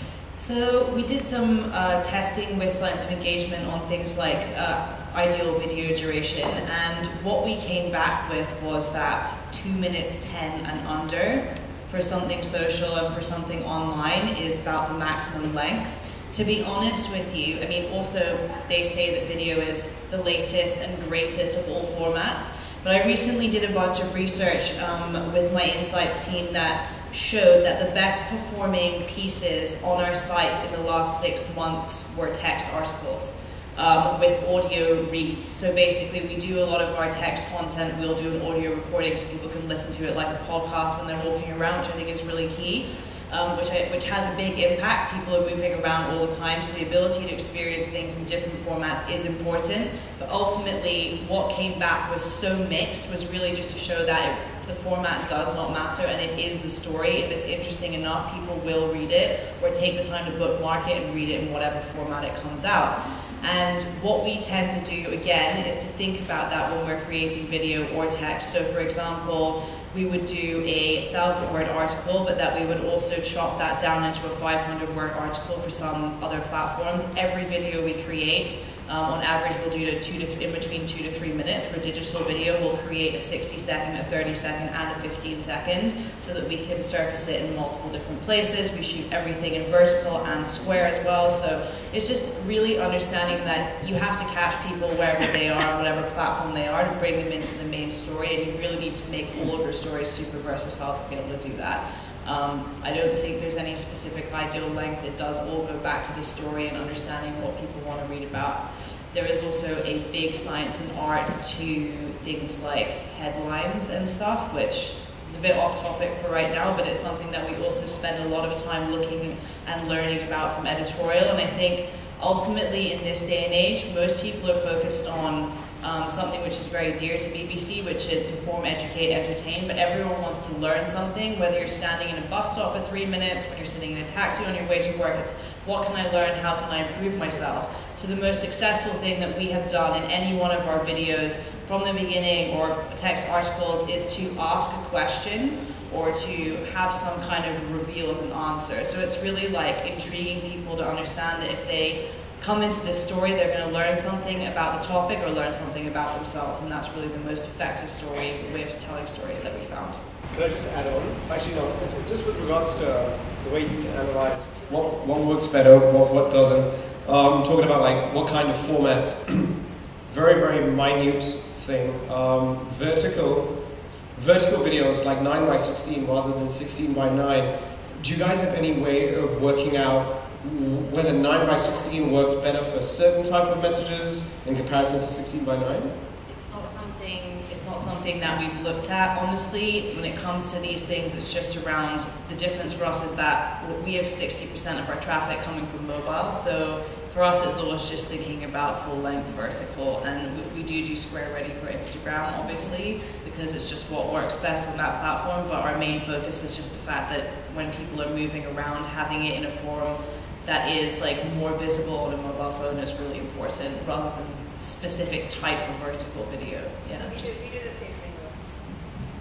So we did some uh, testing with Science of Engagement on things like uh, ideal video duration, and what we came back with was that two minutes ten and under for something social and for something online is about the maximum length. To be honest with you, I mean, also they say that video is the latest and greatest of all formats, but I recently did a bunch of research um, with my insights team that showed that the best performing pieces on our site in the last six months were text articles um, with audio reads. So basically we do a lot of our text content, we'll do an audio recording so people can listen to it like a podcast when they're walking around, which I think is really key. Um, which, I, which has a big impact. People are moving around all the time, so the ability to experience things in different formats is important, but ultimately what came back was so mixed, was really just to show that it, the format does not matter and it is the story. If it's interesting enough, people will read it or take the time to bookmark it and read it in whatever format it comes out. And what we tend to do, again, is to think about that when we're creating video or text. So for example, we would do a thousand word article, but that we would also chop that down into a five hundred word article for some other platforms. Every video we create, um, on average, we'll do to two to three, in between two to three minutes. For digital video, we'll create a sixty second, a thirty second, and a fifteen second, so that we can surface it in multiple different places. We shoot everything in vertical and square as well, so it's just really understanding that you have to catch people wherever they are, whatever platform they are, to bring them into the main story, and you really need to make all of your stories super versatile to be able to do that. Um, I don't think there's any specific ideal length. It does all go back to the story and understanding what people want to read about. There is also a big science and art to things like headlines and stuff, which is a bit off topic for right now, but it's something that we also spend a lot of time looking and learning about from editorial. And I think ultimately in this day and age, most people are focused on Um, something which is very dear to B B C, which is inform, educate, entertain, but everyone wants to learn something, whether you're standing in a bus stop for three minutes, when you're sitting in a taxi on your way to work, it's what can I learn, how can I improve myself? So the most successful thing that we have done in any one of our videos from the beginning or text articles is to ask a question or to have some kind of reveal of an answer. So it's really like intriguing people to understand that if they come into this story, they're going to learn something about the topic or learn something about themselves, and that's really the most effective story, way of telling stories that we found. Can I just add on? Actually, no, just with regards to the way you can analyze what, what works better, what, what doesn't. Um, talking about like what kind of formats, very, very minute thing. Um, vertical, vertical videos like nine by sixteen rather than sixteen by nine. Do you guys have any way of working out whether nine by sixteen works better for certain type of messages in comparison to sixteen by nine? It's not something, it's not something that we've looked at, honestly. When it comes to these things, it's just around, the difference for us is that we have sixty percent of our traffic coming from mobile, so for us it's always just thinking about full length vertical, and we, we do do square ready for Instagram, obviously, because it's just what works best on that platform, but our main focus is just the fact that when people are moving around, having it in a form that is like more visible on a mobile phone is really important, rather than specific type of vertical video. Yeah, we, just do, we do the same thing with um,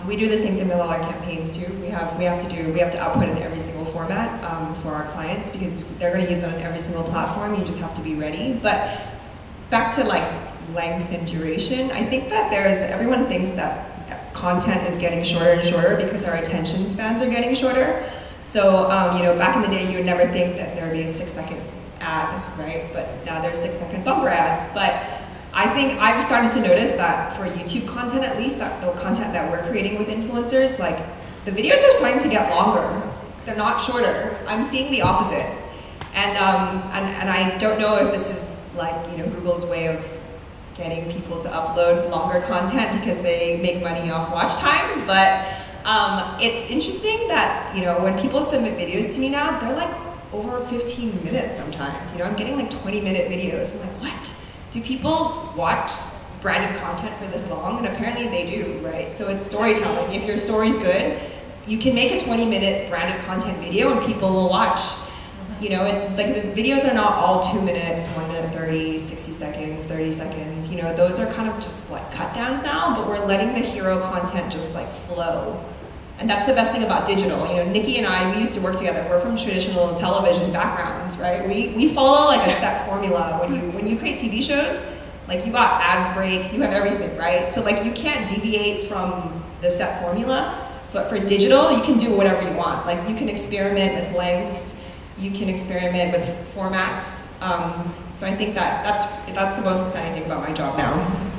we do the same thing with all our campaigns too. We have we have to do we have to output in every single format um, for our clients because they're going to use it on every single platform. You just have to be ready. But back to like length and duration, I think that there's everyone thinks that content is getting shorter and shorter because our attention spans are getting shorter. So um, you know, back in the day, you would never think that there would be a six-second ad, right? But now there's six-second bumper ads. But I think I've started to notice that for YouTube content, at least, that the content that we're creating with influencers, like the videos are starting to get longer. They're not shorter. I'm seeing the opposite, and um, and and I don't know if this is like you know Google's way of getting people to upload longer content because they make money off watch time. But um, it's interesting that you know when people submit videos to me now, they're like over fifteen minutes sometimes. You know, I'm getting like twenty minute videos. I'm like, what? Do people watch branded content for this long? And apparently they do, right? So it's storytelling. If your story's good, you can make a twenty minute branded content video and people will watch. You know, it, like the videos are not all two minutes, one minute thirty, sixty seconds, thirty seconds. You know, those are kind of just like cut downs now, but we're letting the hero content just like flow. And that's the best thing about digital. You know, Nikki and I, we used to work together. We're from traditional television backgrounds, right? We we follow like a set formula. When you when you create T V shows, like you got ad breaks, you have everything, right? So like you can't deviate from the set formula. But for digital, you can do whatever you want. Like you can experiment with lengths, you can experiment with formats. Um, so I think that that's that's the most exciting thing about my job now.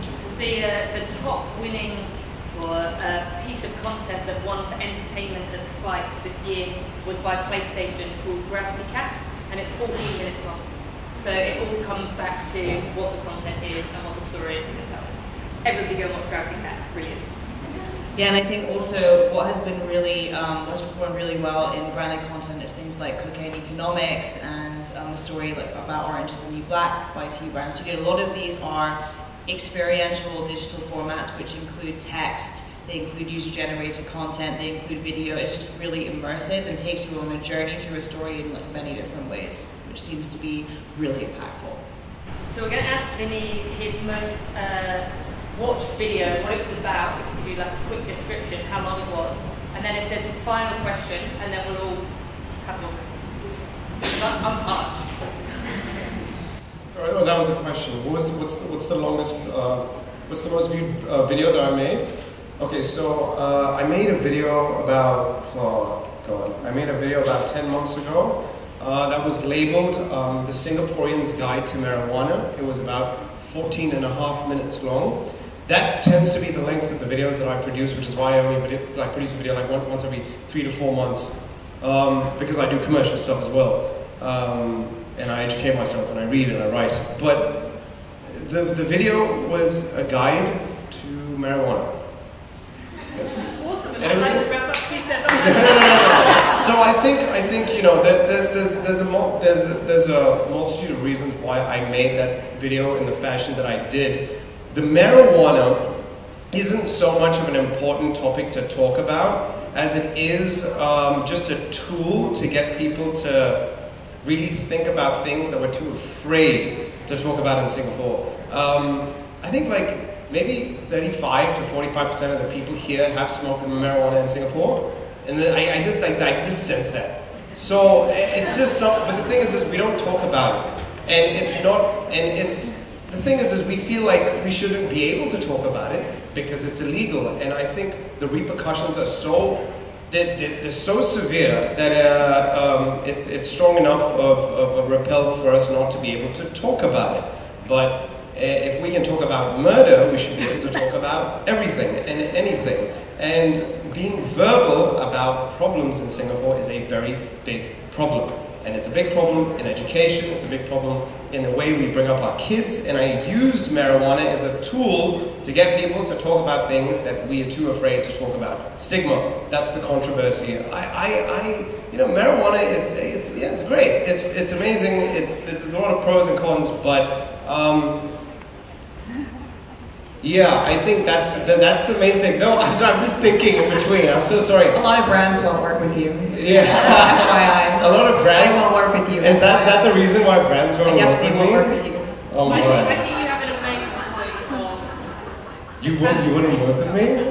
The uh, the top winning or a piece of content that won for entertainment at Spikes this year was by PlayStation called Gravity Cat, and it's fourteen minutes long. So it all comes back to what the content is and what the story is going to tell. Everybody go watch Gravity Cat, brilliant. Yeah, and I think also what has been really, um, has performed really well in branded content is things like Cocaine Economics and um, the story like about Orange is the New Black by T Brand. So you know, a lot of these are experiential digital formats which include text, they include user-generated content, they include video. It's just really immersive and takes you on a journey through a story in like many different ways, which seems to be really impactful. So we're going to ask Vinny his most uh, watched video, what it was about, if you could do like a quick description, how long it was, and then if there's a final question, and then we'll all have one. I'm passed. Oh, that was a question. What was, what's, the, what's the longest, uh, what's the most viewed uh, video that I made? Okay, so uh, I made a video about, oh God, I made a video about ten months ago uh, that was labeled um, The Singaporean's Guide to Marijuana. It was about fourteen and a half minutes long. That tends to be the length of the videos that I produce, which is why I only video, like, produce a video like one, once every three to four months, um, because I do commercial stuff as well. Um, and I educate myself and I read and I write. But the, the video was a guide to marijuana. Yes. Awesome. And it was like a, to wrap up. She says, no, no, no, no. So I think I think you know that, that there's there's a mul there's a, there's a multitude of reasons why I made that video in the fashion that I did. The marijuana isn't so much of an important topic to talk about as it is um, just a tool to get people to really think about things that we're too afraid to talk about in Singapore. Um, I think like maybe thirty-five to forty-five percent of the people here have smoked marijuana in Singapore, and then I, I just like I just sense that. So it's just something. But the thing is, is we don't talk about it, and it's not. And it's the thing is, is we feel like we shouldn't be able to talk about it because it's illegal, and I think the repercussions are so. They're, they're so severe that uh, um, it's, it's strong enough of, of a repel for us not to be able to talk about it. But uh, if we can talk about murder, we should be able to talk about everything and anything. And being verbal about problems in Singapore is a very big problem. And it's a big problem in education, it's a big problem in the way we bring up our kids, and I used marijuana as a tool to get people to talk about things that we are too afraid to talk about. Stigma, that's the controversy. I, I, I you know, marijuana, it's, it's, yeah, it's great, it's, it's amazing, it's, it's a lot of pros and cons, but, um, yeah, I think that's the, that's the main thing. No, I'm, sorry, I'm just thinking in between. I'm so sorry. A lot of brands won't work with you. Yeah. That's why I. A lot of brands I won't work with you. Is that, that the reason why brands won't I work with definitely me? won't work with you. Oh I, my. think, I think you have an amazing point of... You wouldn't, you wouldn't work with me?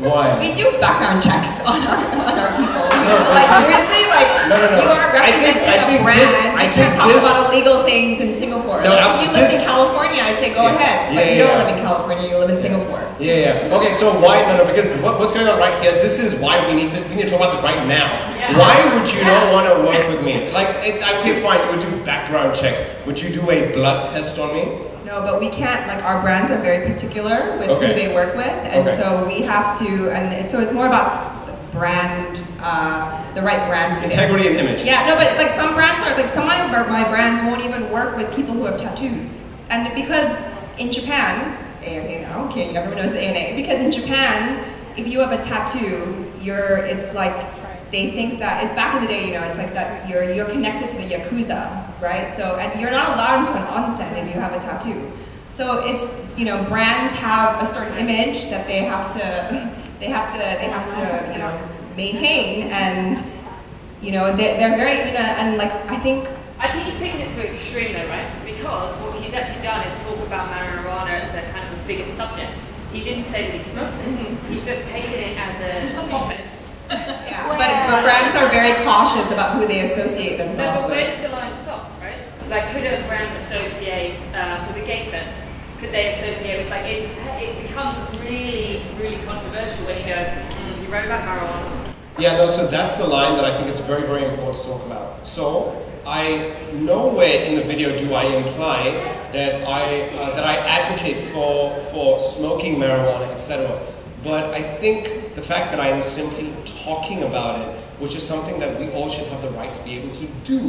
Why? We do background checks on our on our people. You No, know? Like seriously, like No, no, no. you are I think- representing I think a brand. this- I you think can't talk this- about illegal things in Singapore. No, like, I- if you live this- in California, I'd say go Yeah. ahead. Yeah, but you yeah, don't yeah. live in California. You live in Singapore. Yeah, yeah. Okay, so why, no, no, because what, what's going on right here, this is why we need to, we need to talk about it right now. Yeah. Why would you not want to work with me? Like, it, okay, fine, you would do background checks. Would you do a blood test on me? No, but we can't, like our brands are very particular with Okay. who they work with, and Okay. so we have to, and it, so it's more about the brand, uh, the right brand fit. Integrity and image. Yeah, no, but like some brands are, like some of my, my brands won't even work with people who have tattoos. And because in Japan, A N A now, okay, everyone knows the A N A, because in Japan, if you have a tattoo, you're, it's like, they think that, it, back in the day, you know, it's like that you're you're connected to the Yakuza, right? So, and you're not allowed into an onsen if you have a tattoo. So it's, you know, brands have a certain image that they have to, they have to, they have to, you know, maintain, and, you know, they're, they're very, you know, and like, I think, I think you've taken it to an extreme though, right? Because what he's actually done is talk about marijuana as a kind of the biggest subject. He didn't say that he smokes it. Mm-hmm. He's just taken it as a topic. yeah, but, but brands are very cautious about who they associate No, themselves but where with. does the line stop, right? Like, could a brand associate um, with a gay person? Could they associate with, like, it, it becomes really, really controversial when you go, mm, you wrote about marijuana. Yeah, no, so that's the line that I think it's very, very important to talk about. So, I nowhere in the video do I imply that I uh, that I advocate for for smoking marijuana, et cetera. But I think the fact that I am simply talking about it, which is something that we all should have the right to be able to do,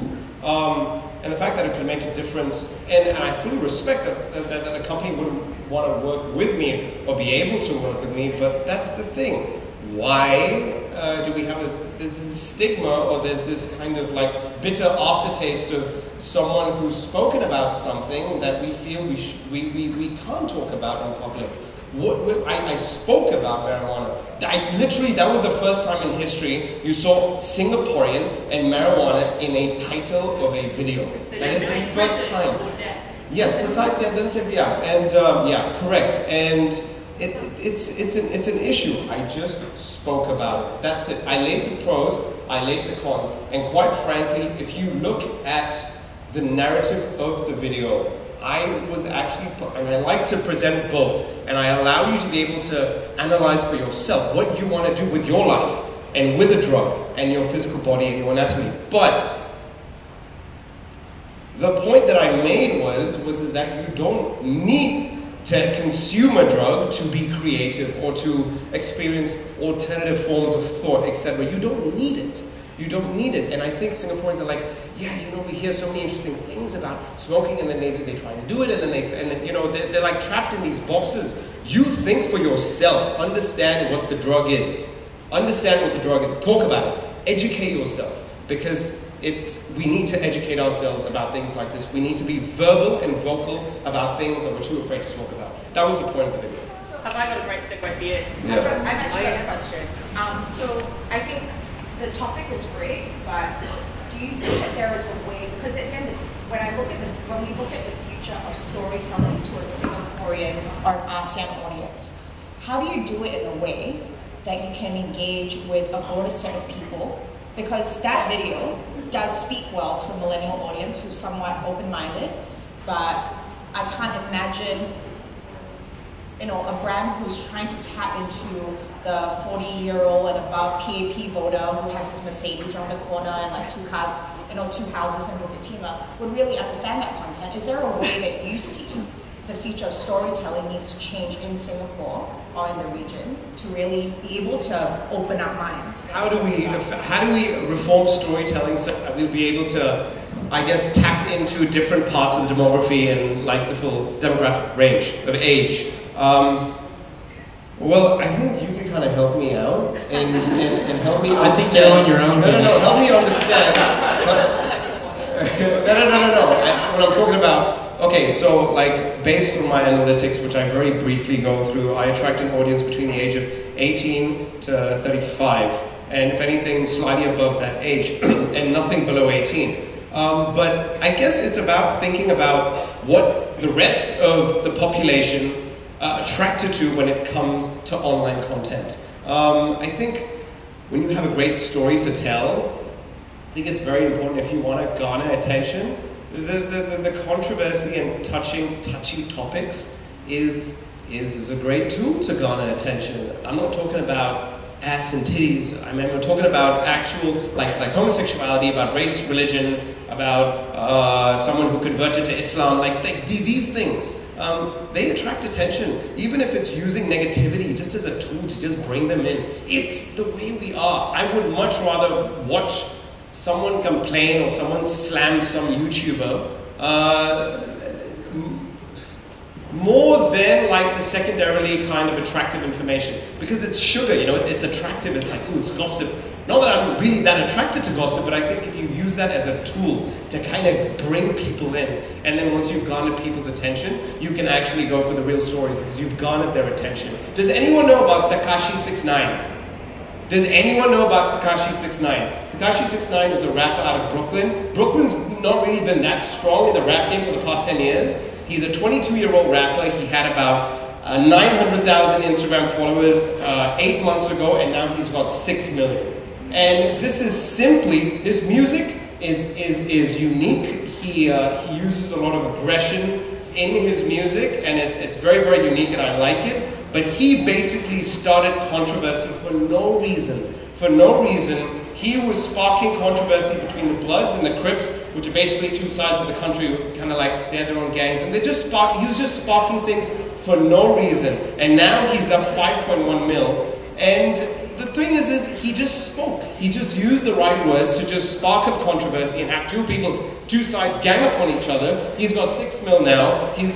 um, and the fact that it can make a difference, and, and I fully respect that, that, that a company would want to work with me or be able to work with me, but that's the thing. Why uh, do we have a, this stigma, or there's this kind of like bitter aftertaste of someone who's spoken about something that we feel we, sh we, we, we can't talk about in public? What, what, I, I spoke about marijuana. I literally, that was the first time in history you saw Singaporean and marijuana in a title of a video. That is the first time. Yes, precisely. That's it. Yeah, and um, yeah, correct. And it, it's it's an it's an issue. I just spoke about it. That's it. I laid the pros, I laid the cons, and quite frankly, if you look at the narrative of the video, I was actually, and I like to present both, and I allow you to be able to analyze for yourself what you want to do with your life and with a drug and your physical body and your anatomy. But the point that I made was, was is that you don't need to consume a drug to be creative or to experience alternative forms of thought, et cetera. You don't need it. You don't need it. And I think Singaporeans are like, yeah, you know, we hear so many interesting things about smoking, and then maybe they try to do it, and then they, and then, you know, they're, they're like trapped in these boxes. You think for yourself. Understand what the drug is. Understand what the drug is. Talk about it. Educate yourself, because it's, we need to educate ourselves about things like this. We need to be verbal and vocal about things that we're too afraid to talk about. That was the point of the video. So have I got a great segue for you? I've, got, I've actually got a question. Um, so I think the topic is great, but do you think that there is a way, because at the end, when I look at the, when we look at the future of storytelling to a Singaporean or an ASEAN audience, how do you do it in a way that you can engage with a broader set of people? Because that video does speak well to a millennial audience who's somewhat open-minded, but I can't imagine, you know, a brand who's trying to tap into the forty-year-old and above P A P voter who has his Mercedes around the corner and like two cars, you know, two houses in Bukit Timah would really understand that content. Is there a way that you see the future of storytelling needs to change in Singapore or in the region to really be able to open up minds? How do we, how do we reform storytelling so that we'll be able to, I guess, tap into different parts of the demography and like the full demographic range of age? Um, well, I think you can kind of help me out and, and, and help me understand. I think you're on your own. No, no, no, help me understand. no, no, no, no, no. I, what I'm talking about, okay, so like based on my analytics, which I very briefly go through, I attract an audience between the age of eighteen to thirty-five, and if anything, slightly above that age, and nothing below eighteen. Um, but I guess it's about thinking about what the rest of the population uh, attracted to when it comes to online content. Um, I think when you have a great story to tell, I think it's very important if you want to garner attention. The, the, the, the controversy and touching touchy topics is, is, is a great tool to garner attention. I'm not talking about ass and titties. I mean, we're talking about actual, like, like homosexuality, about race, religion, about uh, someone who converted to Islam. Like, they, these things, um, they attract attention. Even if it's using negativity just as a tool to just bring them in. It's the way we are. I would much rather watch someone complain or someone slam some YouTuber uh, more than like the secondarily kind of attractive information, because it's sugar, you know, it's, it's attractive, it's like, ooh, it's gossip. Not that I'm really that attracted to gossip, but I think if you use that as a tool to kind of bring people in, and then once you've garnered people's attention, you can actually go for the real stories because you've garnered their attention. Does anyone know about Tekashi six nine? Does anyone know about Tekashi six nine? Tekashi six nine is a rapper out of Brooklyn. Brooklyn's not really been that strong in the rap game for the past ten years. He's a twenty-two-year-old rapper. He had about uh, nine hundred thousand Instagram followers uh, eight months ago, and now he's got six million. And this is simply, his music is, is, is unique. He, uh, he uses a lot of aggression in his music, and it's, it's very, very unique, and I like it. But he basically started controversy for no reason. For no reason. He was sparking controversy between the Bloods and the Crips, which are basically two sides of the country who kind of like, they had their own gangs. And they just spark, he was just sparking things for no reason. And now he's up five point one mil. And the thing is, is he just spoke. He just used the right words to just spark up controversy and have two people, two sides gang up on each other. He's got six mil now. He's,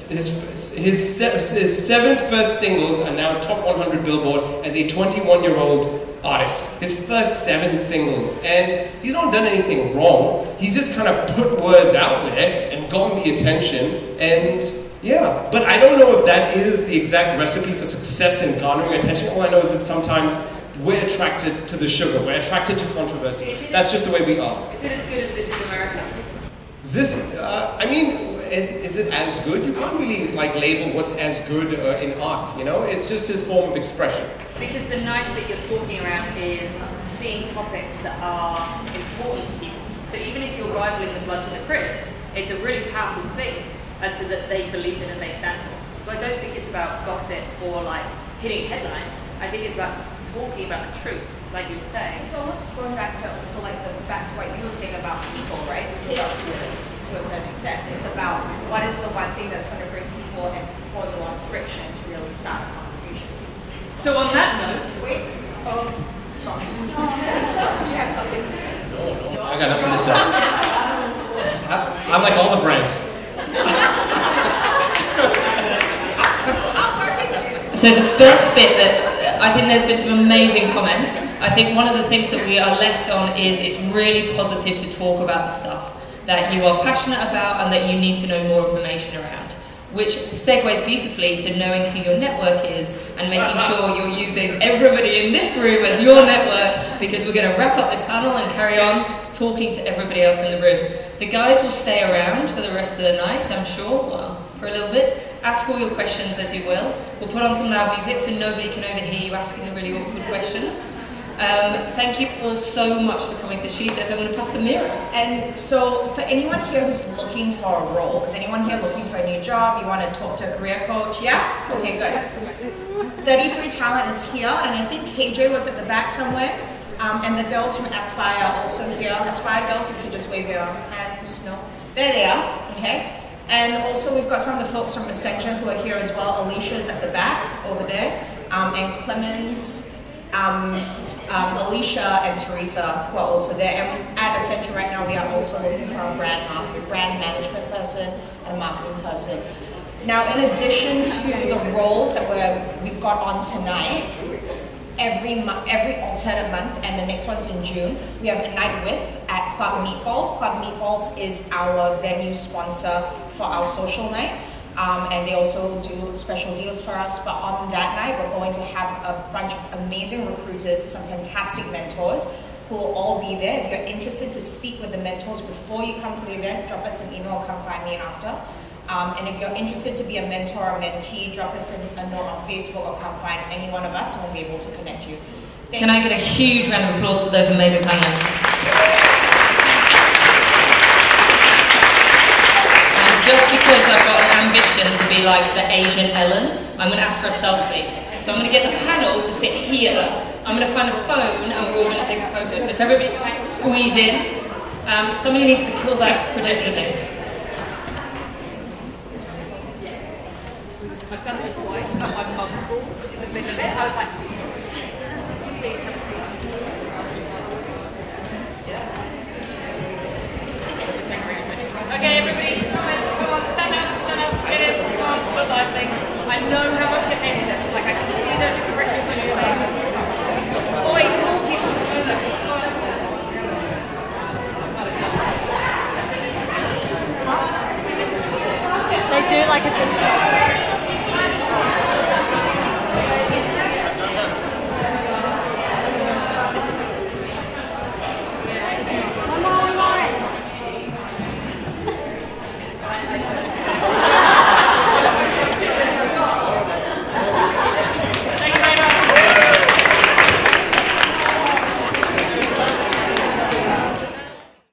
his, his, his seven first singles are now top one hundred Billboard as a twenty-one-year-old artist. His first seven singles. And he's not done anything wrong. He's just kind of put words out there and gotten the attention. And yeah, but I don't know if that is the exact recipe for success in garnering attention. All I know is that sometimes we're attracted to the sugar. We're attracted to controversy. That's just the way we are. Is it as good as This Is America? This, uh, I mean, is, is it as good? You can't really like label what's as good uh, in art, you know? It's just his form of expression. Because the nice bit you're talking around is seeing topics that are important to people. So even if you're rivaling the Bloods and the Crips, it's a really powerful thing as to that they believe in and they stand for. So I don't think it's about gossip or like hitting headlines. I think it's about talking about the truth, like you were saying. It's almost going back to also like the back to what you were saying about people, right? It's chaos to a certain extent. It's about what is the one thing that's going to bring people and cause a lot of friction to really start a conversation. So on that note, wait. Oh, stop. Stop. You have something to say? No, no, I got nothing to say. I, I'm like all the brands. So the best bit that, I think there's been some amazing comments. I think one of the things that we are left on is it's really positive to talk about the stuff that you are passionate about and that you need to know more information around, which segues beautifully to knowing who your network is and making sure you're using everybody in this room as your network, because we're going to wrap up this panel and carry on talking to everybody else in the room. The guys will stay around for the rest of the night, I'm sure, well, for a little bit. Ask all your questions as you will. We'll put on some loud music so nobody can overhear you asking the really awkward questions. Um, thank you all so much for coming to SheSays. I'm going to pass to Meera. And so for anyone here who's looking for a role, is anyone here looking for a new job? You want to talk to a career coach? Yeah? Okay, good. thirty-three Talent is here, and I think K J was at the back somewhere. Um, and the girls from Aspire are also here. Aspire girls, if you could just wave your hands. No? There they are. Okay. And also we've got some of the folks from Accenture who are here as well. Alicia's at the back over there. Um, and Clemens, um, um, Alicia and Teresa who are also there. And at Accenture right now we are also looking for a brand, market, brand management person and a marketing person. Now in addition to the roles that we're, we've got on tonight, every every alternate month, and the next one's in June, we have a night with at Club Meatballs. Club Meatballs is our venue sponsor for our social night, um, and they also do special deals for us. But on that night, we're going to have a bunch of amazing recruiters, some fantastic mentors who will all be there. If you're interested to speak with the mentors before you come to the event, drop us an email, come find me after. Um, and if you're interested to be a mentor or mentee, drop us a, a note on Facebook or come find any one of us and we'll be able to connect you. Thank Can you. I get a huge round of applause for those amazing panelists? And just because I've got an ambition to be like the Asian Ellen, I'm going to ask for a selfie. So I'm going to get the panel to sit here. I'm going to find a phone and we're all going to take a photo. So if everybody can squeeze in, um, somebody needs to kill that producer thing. I've done this twice, and my mum called in the middle of it. I was like, please have a seat. Okay, everybody, come on, stand up, stand up, get in, come on, for the live thing. I know how much you're hating this, like I can see those expressions on your face. Oh wait, tall people, further, come on. They do like a good job.